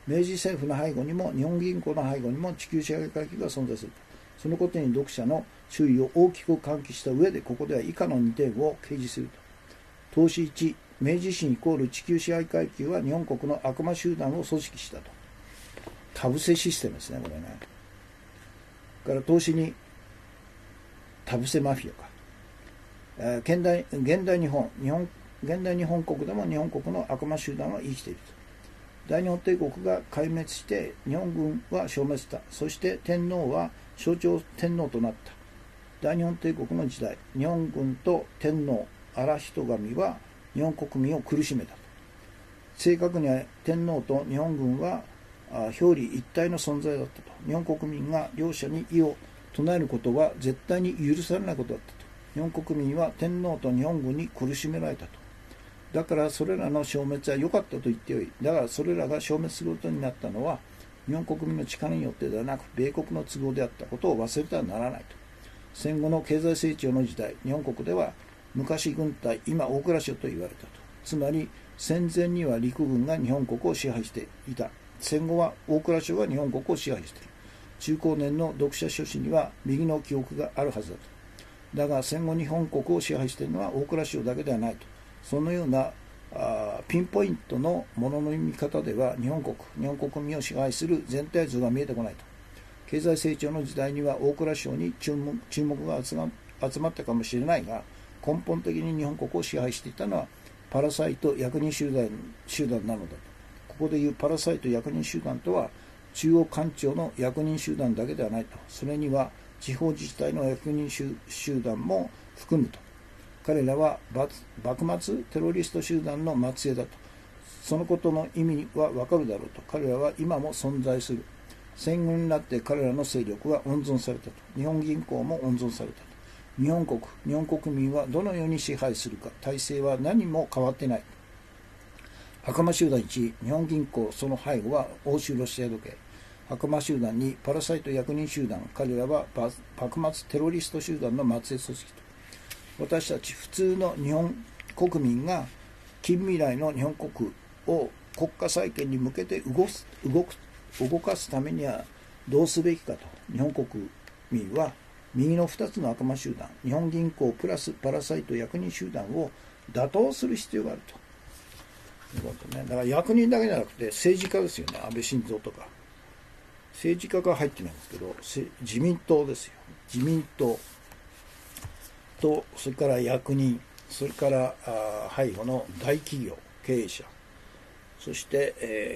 Speaker 1: 明治政府の背後にも日本銀行の背後にも地球支配階級が存在する。そのことに読者の注意を大きく喚起した上で、ここでは以下の2点を掲示すると。投資1、明治維新イコール地球支配階級は日本国の悪魔集団を組織したと。田臥システムですね、これね。から投資2、田臥マフィアか。現代日本国でも日本国の悪魔集団は生きていると。大日本帝国が壊滅して日本軍は消滅した。そして天皇は象徴天皇となった。大日本帝国の時代、日本軍と天皇、荒人神は日本国民を苦しめたと。正確には天皇と日本軍は表裏一体の存在だったと。日本国民が両者に異を唱えることは絶対に許されないことだったと。日本国民は天皇と日本軍に苦しめられたと。だからそれらの消滅は良かったと言ってよい。だからそれらが消滅することになったのは日本国民の力によってではなく米国の都合であったことを忘れてはならないと。戦後の経済成長の時代、日本国では昔軍隊、今大蔵省と言われたと。つまり戦前には陸軍が日本国を支配していた。戦後は大蔵省が日本国を支配している。中高年の読者諸子には右の記憶があるはずだと。だが戦後日本国を支配しているのは大蔵省だけではないと。そのようなピンポイントのものの見方では日本国民を支配する全体像が見えてこないと。経済成長の時代には大蔵省に注目が集まったかもしれないが、根本的に日本国を支配していたのはパラサイト役人集団なのだと。ここでいうパラサイト役人集団とは中央官庁の役人集団だけではないと。それには地方自治体の役人集団も含むと。彼らは幕末テロリスト集団の末裔だと。そのことの意味はわかるだろうと。彼らは今も存在する。戦後になって彼らの勢力は温存されたと。日本銀行も温存されたと。日本国民はどのように支配するか、体制は何も変わってない。悪魔集団1、日本銀行、その背後は欧州ロシア時計。悪魔集団2、パラサイト役人集団、彼らは幕末テロリスト集団の末裔組織と。私たち普通の日本国民が近未来の日本国を国家再建に向けて動かすためにはどうすべきかと。日本国民は右の2つの悪魔集団、日本銀行プラスパラサイト役人集団を打倒する必要があるということね。だから役人だけじゃなくて政治家ですよね。安倍晋三とか政治家が入ってないんですけど、自民党ですよ。自民党と、それから役人、それから背後の大企業経営者、そして、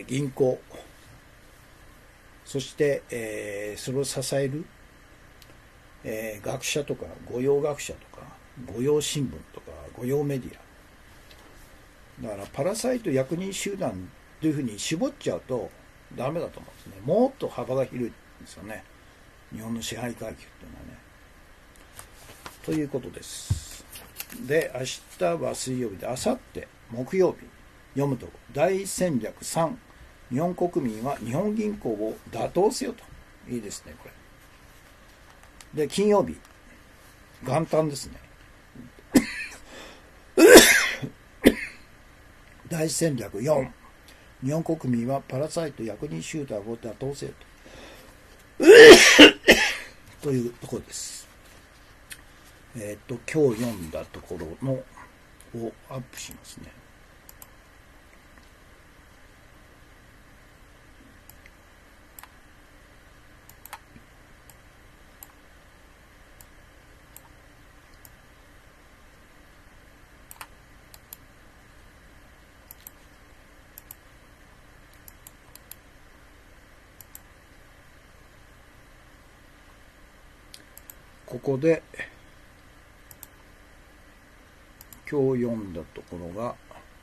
Speaker 1: 銀行、そして、それを支える、学者とか御用学者とか御用新聞とか御用メディアだから、パラサイト役人集団というふうに絞っちゃうとダメだと思うんですね。もっと幅が広いんですよね、日本の支配階級っていうのはね。ということです。で、明日は水曜日で、明後日木曜日読むと、大戦略3、日本国民は日本銀行を打倒せよと。いいですね、これ。で、金曜日、元旦ですね。大戦略4、日本国民はパラサイト役人集団を打倒せよと。というところです。今日読んだところのをアップしますね。ここで今日読んだところが、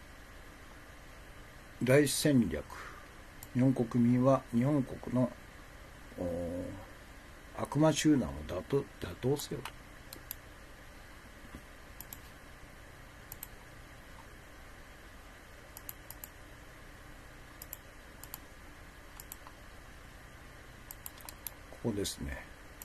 Speaker 1: 大戦略、日本国民は日本国の悪魔集団を打倒せよと。ここですね。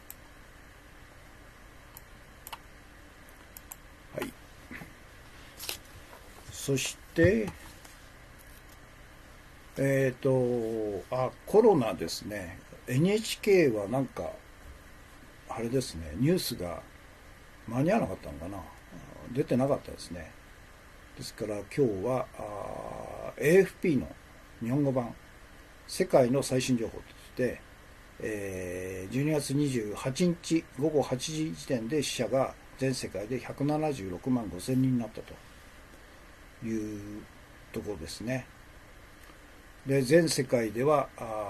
Speaker 1: はい。そしてコロナですね。NHK はなんか、あれですね、ニュースが間に合わなかったのかな。出てなかったですね。ですから今日はAFP の日本語版、世界の最新情報として、12月28日午後8時時点で死者が全世界で176万5千人になったというところですね。で、全世界では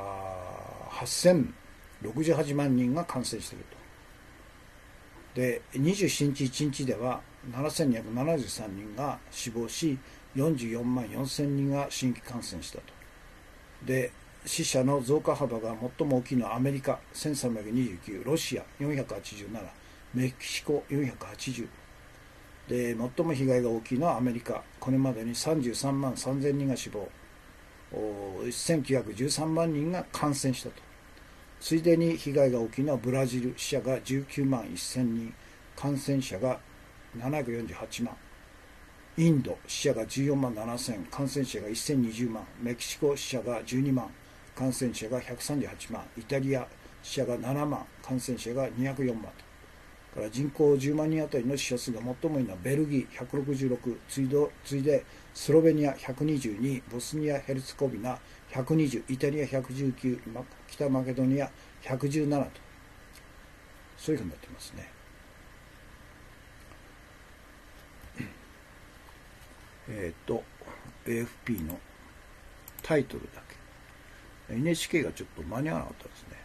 Speaker 1: 8068万人が感染していると。で、27日1日では7273人が死亡し、44万4千人が新規感染したと。で、死者の増加幅が最も大きいのはアメリカ1329、ロシア487、メキシコ480。で、最も被害が大きいのはアメリカ。これまでに33万3千人が死亡、1913万人が感染したと。ついでに被害が大きいのはブラジル、死者が19万1000人、感染者が748万。インド、死者が14万7000、感染者が1020万。メキシコ、死者が12万、感染者が138万。イタリア、死者が7万、感染者が204万と。から人口10万人あたりの死者数が最も多いのはベルギー166、次いでスロベニア122、ボスニア・ヘルツェゴビナ120、イタリア119、北マケドニア117と、そういうふうになってますね。AFP のタイトルだけ。NHK がちょっと間に合わなかったですね。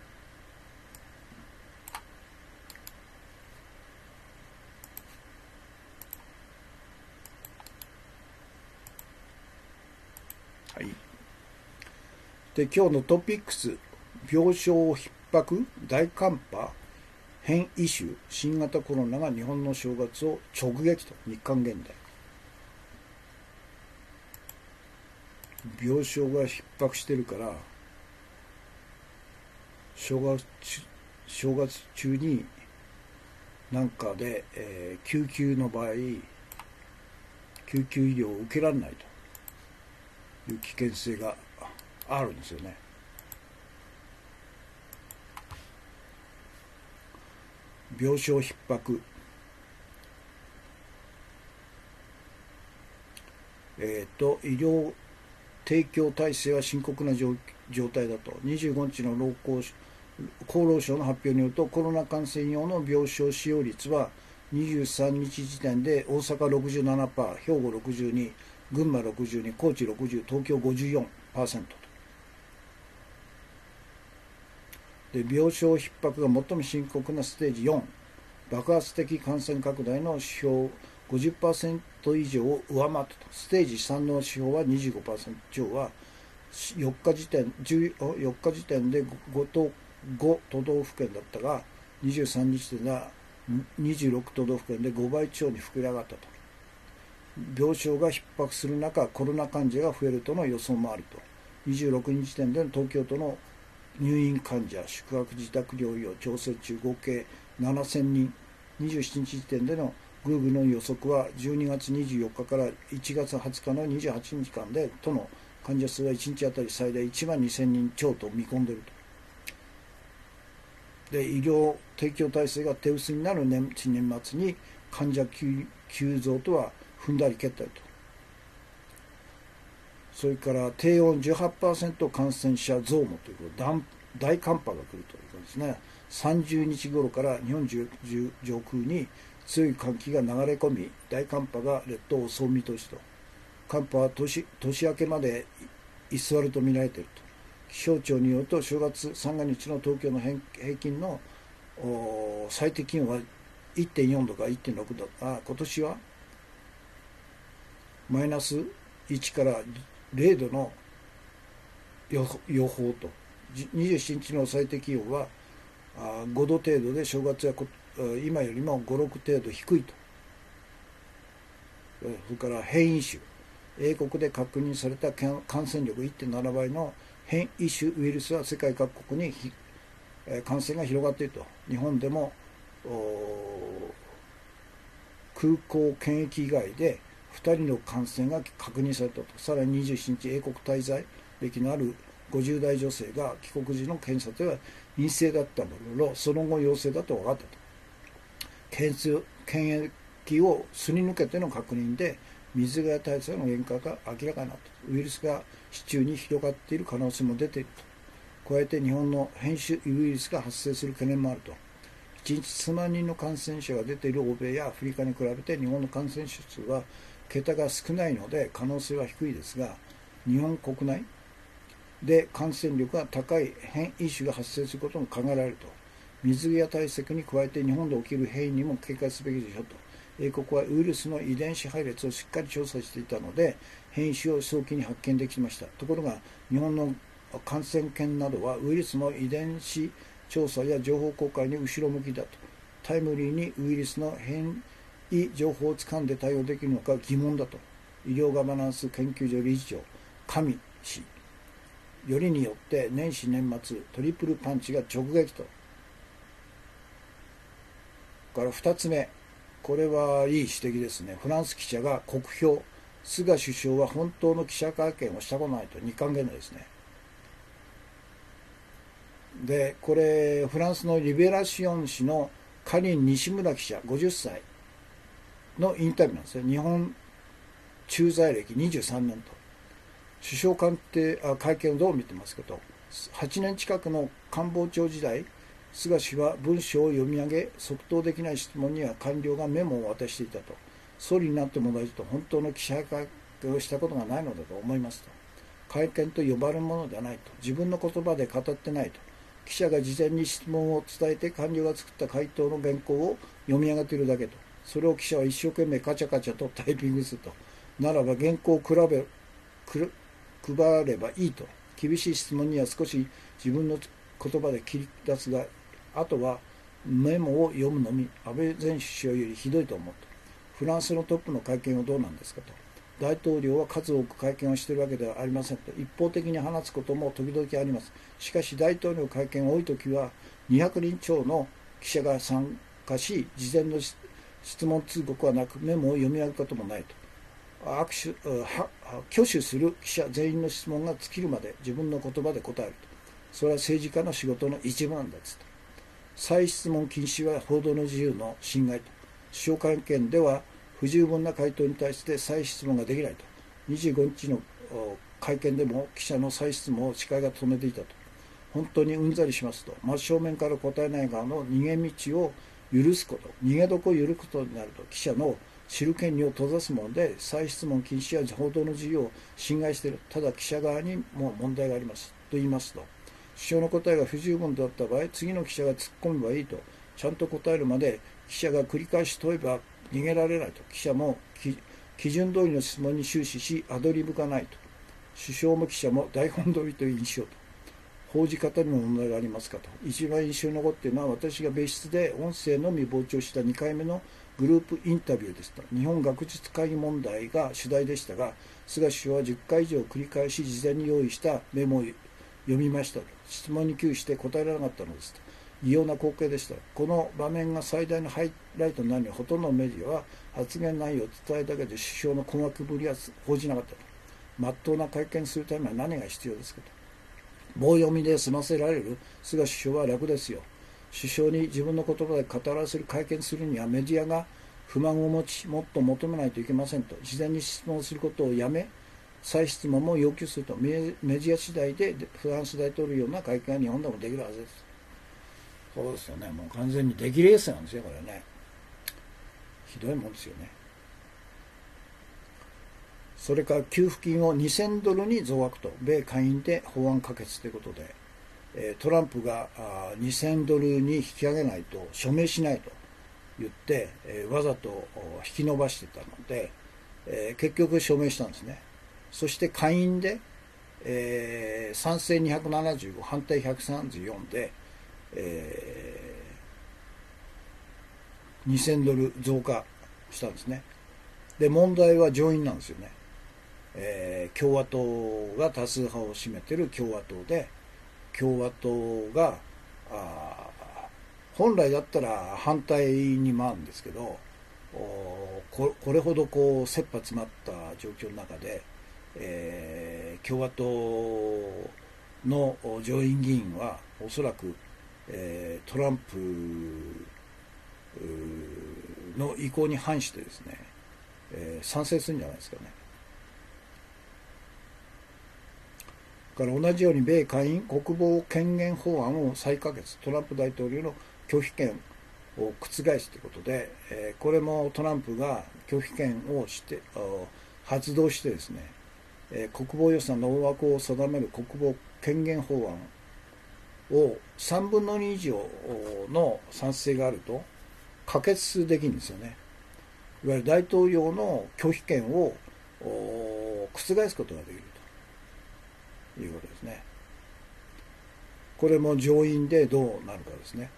Speaker 1: はい。で、今日のトピックス、病床逼迫、大寒波、変異種、新型コロナが日本の正月を直撃と、日刊現代。病床が逼迫してるから、正月中になんかで、救急の場合、救急医療を受けられないという危険性があるんですよね。病床逼迫、医療提供体制は深刻な状態だと。25日の厚労省の発表によると、コロナ感染用の病床使用率は23日時点で大阪 67%、兵庫62%、群馬62%、高知60%、東京 54% と。で、病床逼迫が最も深刻なステージ4、爆発的感染拡大の指標 50% 以上を上回ったと。ステージ3の指標は 25% 以上は4日時点で5都道府県だったが、23日では26都道府県で5倍以上に膨れ上がったと。病床が逼迫する中、コロナ患者が増えるとの予想もあると。26日時点での東京都の入院患者、宿泊自宅療養、調整中合計7000人。27日時点でのグーグルの予測は12月24日から1月20日の28日間で都の患者数は1日あたり最大1万2000人超と見込んでいると。で、医療提供体制が手薄になる年末に患者急増とは踏んだり蹴ったりと。それから低温 18% 感染者増もということで、大寒波が来るということですね。30日頃から日本上空に強い寒気が流れ込み、大寒波が列島を襲う見通しと。寒波は年明けまで居座ると見られていると。気象庁によると、正月三が日の東京の平均の最低気温は 1.4 度か 1.6 度。今年はマイナス1から0度の予報と。27日の最低気温は5度程度で、正月は今よりも5、6程度低いと。それから変異種、英国で確認された感染力 1.7 倍の変異種ウイルスは世界各国に感染が広がっていると。日本でも空港検疫以外で 2人の感染が確認されたと。さらに27日、英国滞在歴のある50代女性が帰国時の検査では陰性だったものの、その後陽性だと分かったと。検疫をすり抜けての確認で、水際対策の厳格が明らかになったと。ウイルスが市中に広がっている可能性も出ていると。加えて日本の変種ウイルスが発生する懸念もあると。1日数万人の感染者が出ている欧米やアフリカに比べて日本の感染者数は桁が少ないので可能性は低いですが、日本国内で感染力が高い変異種が発生することも考えられると。水際対策に加えて日本で起きる変異にも警戒すべきでしょうと。英国はウイルスの遺伝子配列をしっかり調査していたので変異種を早期に発見できました。ところが日本の感染研などはウイルスの遺伝子調査や情報公開に後ろ向きだと。タイムリーにウイルスの変異情報をつかんで対応できるのか疑問だと。医療ガバナンス研究所理事長上氏よりによって年始年末トリプルパンチが直撃と。から2つ目、これはいい指摘ですね。フランス記者が酷評、菅首相は本当の記者会見をしたことないと。日刊現代ですね。でこれフランスのリベラシオン紙のカリン西村記者50歳のインタビューなんですよ。日本駐在歴23年と。首相官邸会見をどう見てますかと。8年近くの官房長時代、菅氏は文章を読み上げ即答できない質問には官僚がメモを渡していたと。総理になっても同じと本当の記者会見をしたことがないのだと思いますと。会見と呼ばれるものではないと。自分の言葉で語ってないと。記者が事前に質問を伝えて官僚が作った回答の原稿を読み上げているだけと。それを記者は一生懸命カチャカチャとタイピングすると。ならば原稿を配ればいいと。厳しい質問には少し自分の言葉で切り出すが、あとはメモを読むのみ。安倍前首相よりひどいと思うと。フランスのトップの会見はどうなんですかと。大統領は数多く会見をしているわけではありませんと。一方的に話すことも時々あります。しかし大統領会見が多いときは200人超の記者が参加し、事前の質問通告はなくメモを読み上げることもないと。挙手する記者全員の質問が尽きるまで自分の言葉で答えると。それは政治家の仕事の一部なんだと。再質問禁止は報道の自由の侵害と。首相会見では不十分な回答に対して再質問ができないと。25日の会見でも記者の再質問を司会が止めていたと。本当にうんざりしますと。真正面から答えない側の逃げ道を許すこと、逃げ床を許すことになると。記者の知る権利を閉ざすもので、再質問禁止は報道の自由を侵害している。ただ記者側にも問題がありますと言いますと、首相の答えが不十分だった場合、次の記者が突っ込めばいいと。ちゃんと答えるまで記者が繰り返し問えば逃げられないと。記者も基準通りの質問に終始し、アドリブがないと。首相も記者も台本通りという印象と。報じ方にも問題がありますかと。一番印象に残っているのは、私が別室で音声のみ傍聴した2回目のグループインタビューですと。日本学術会議問題が主題でしたが、菅首相は10回以上繰り返し事前に用意したメモを読みましたと。質問に窮して答えられなかったのですと。異様な光景でした。この場面が最大のハイライトになるにほとんどのメディアは発言内容を伝えるだけで首相の困惑ぶりは報じなかったと。真っ当な会見するためには何が必要ですかと。棒読みで済ませられる菅首相は楽ですよ。首相に自分の言葉で語らせる会見するにはメディアが不満を持ち、もっと求めないといけませんと。事前に質問することをやめ、再質問も要求すると。メディア次第でフランス大統領のような会見が日本でもできるはずです。そうですよね。もう完全に出来レースなんですよ、これね。ひどいもんですよね。それから給付金を2000ドルに増額と、米下院で法案可決ということで、トランプが2000ドルに引き上げないと署名しないと言って、わざと引き延ばしてたので、結局署名したんですね。そして下院で、賛成275、反対134で、2000ドル増加したんですね。で、問題は上院なんですよね。共和党が多数派を占めている共和党で、共和党が本来だったら反対に回るんですけど、 これほどこう切羽詰まった状況の中で、共和党の上院議員はおそらく、トランプの意向に反してですね、賛成するんじゃないですかね。から同じように米下院国防権限法案を再可決、トランプ大統領の拒否権を覆すということで、これもトランプが拒否権を発動してですね、国防予算の大枠を定める国防権限法案を3分の2以上の賛成があると可決できるんですよね。いわゆる大統領の拒否権を覆すことができるということですね。これも上院でどうなるかですね。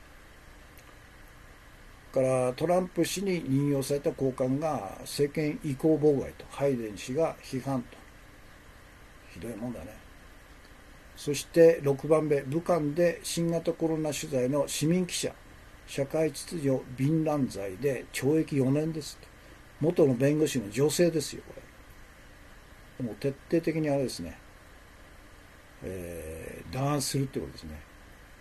Speaker 1: からトランプ氏に任用された高官が政権移行妨害と、ハイデン氏が批判と、ひどいもんだね。そして6番目、武漢で新型コロナ取材の市民記者、社会秩序敏乱罪で懲役4年ですと。元の弁護士の女性ですよ、これ。もう徹底的にあれですね、弾圧するってことですね。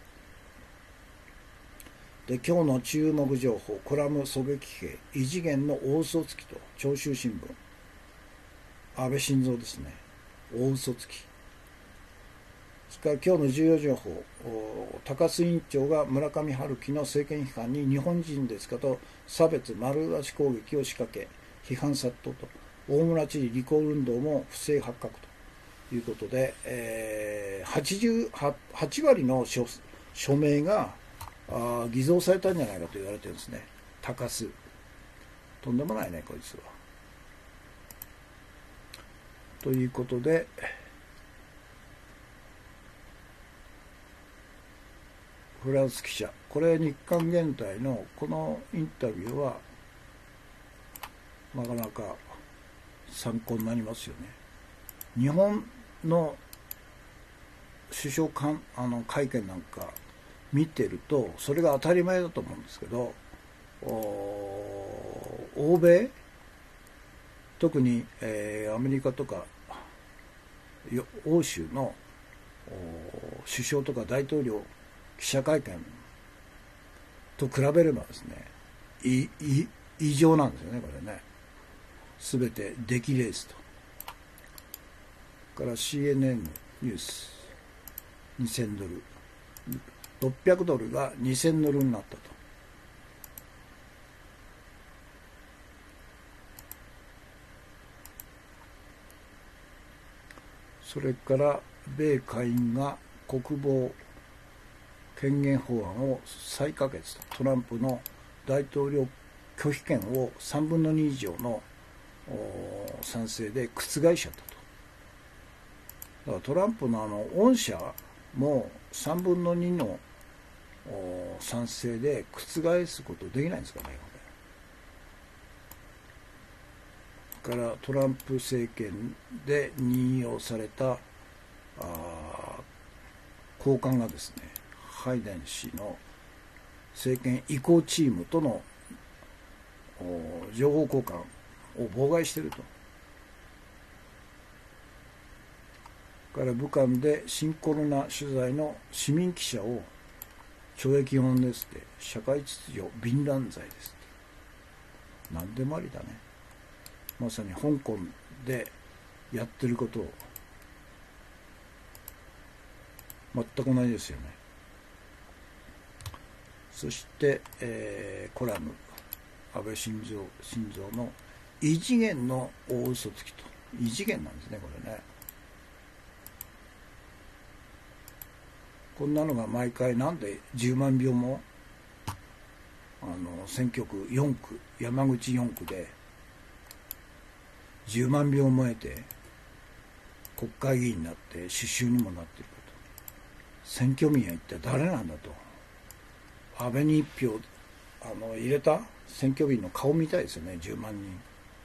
Speaker 1: で、今日の注目情報、コラム狙撃兵、異次元の大嘘つきと、長州新聞。安倍晋三ですね。大嘘つき。それから今日の重要情報、高須委員長が村上春樹の政権批判に日本人ですかと差別丸出し攻撃を仕掛け、批判殺到と、大村知事リコール運動も不正発覚ということで、8割の署名が偽造されたんじゃないかと言われてるんですね。高須。とんでもないね、こいつは。ということで、フランス記者。これ日刊現代のこのインタビューは、なかなか参考になりますよね。日本の首相会見なんか見てるとそれが当たり前だと思うんですけど、欧米、特に、アメリカとか欧州の首相とか大統領記者会見と比べればですね、異常なんですよね、これね。すべて出来レースと。から CNN ニュース2000ドル、600ドルが2000ドルになったと。それから米下院が国防権限法案を再可決と、トランプの大統領拒否権を3分の2以上の賛成で覆しちゃったと。だからトランプの恩赦も3分の2の賛成で覆すことできないんですかね、これ。からトランプ政権で任用された高官がですね、ハイデン氏の政権移行チームとの情報交換を妨害していると。から武漢で新コロナ取材の市民記者を懲役4年ですって、社会秩序敏乱罪ですって。何でもありだね。まさに香港でやってることを全く同じですよね。そして、コラム安倍晋三の異次元の大嘘つきと。異次元なんですね、これね。こんなのが毎回なんで10万票も選挙区4区、山口4区で10万票も得て国会議員になって首相にもなっているかと。選挙民は一体誰なんだと。安倍に1票入れた選挙民の顔見たいですよね、10万人。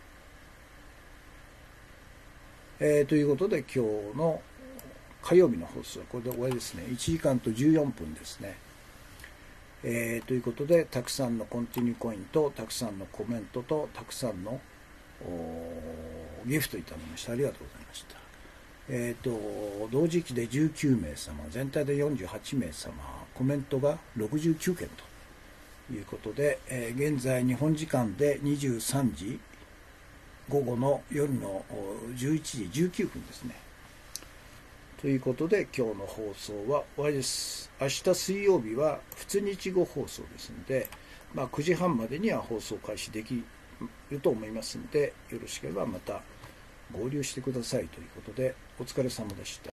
Speaker 1: ということで今日の火曜日の放送はこれで終わりですね。1時間と14分ですね。 ということで、たくさんのコンティニューコインと、たくさんのコメントと、たくさんのギフトいただきましてありがとうございました。同時期で19名様、全体で48名様、コメントが69件ということで、現在日本時間で23時、午後の夜の11時19分ですね。ということで今日の放送は終わりです。明日水曜日は普通日後放送ですので、9時半までには放送開始できると思いますので、よろしければまた合流してくださいということで、お疲れ様でした。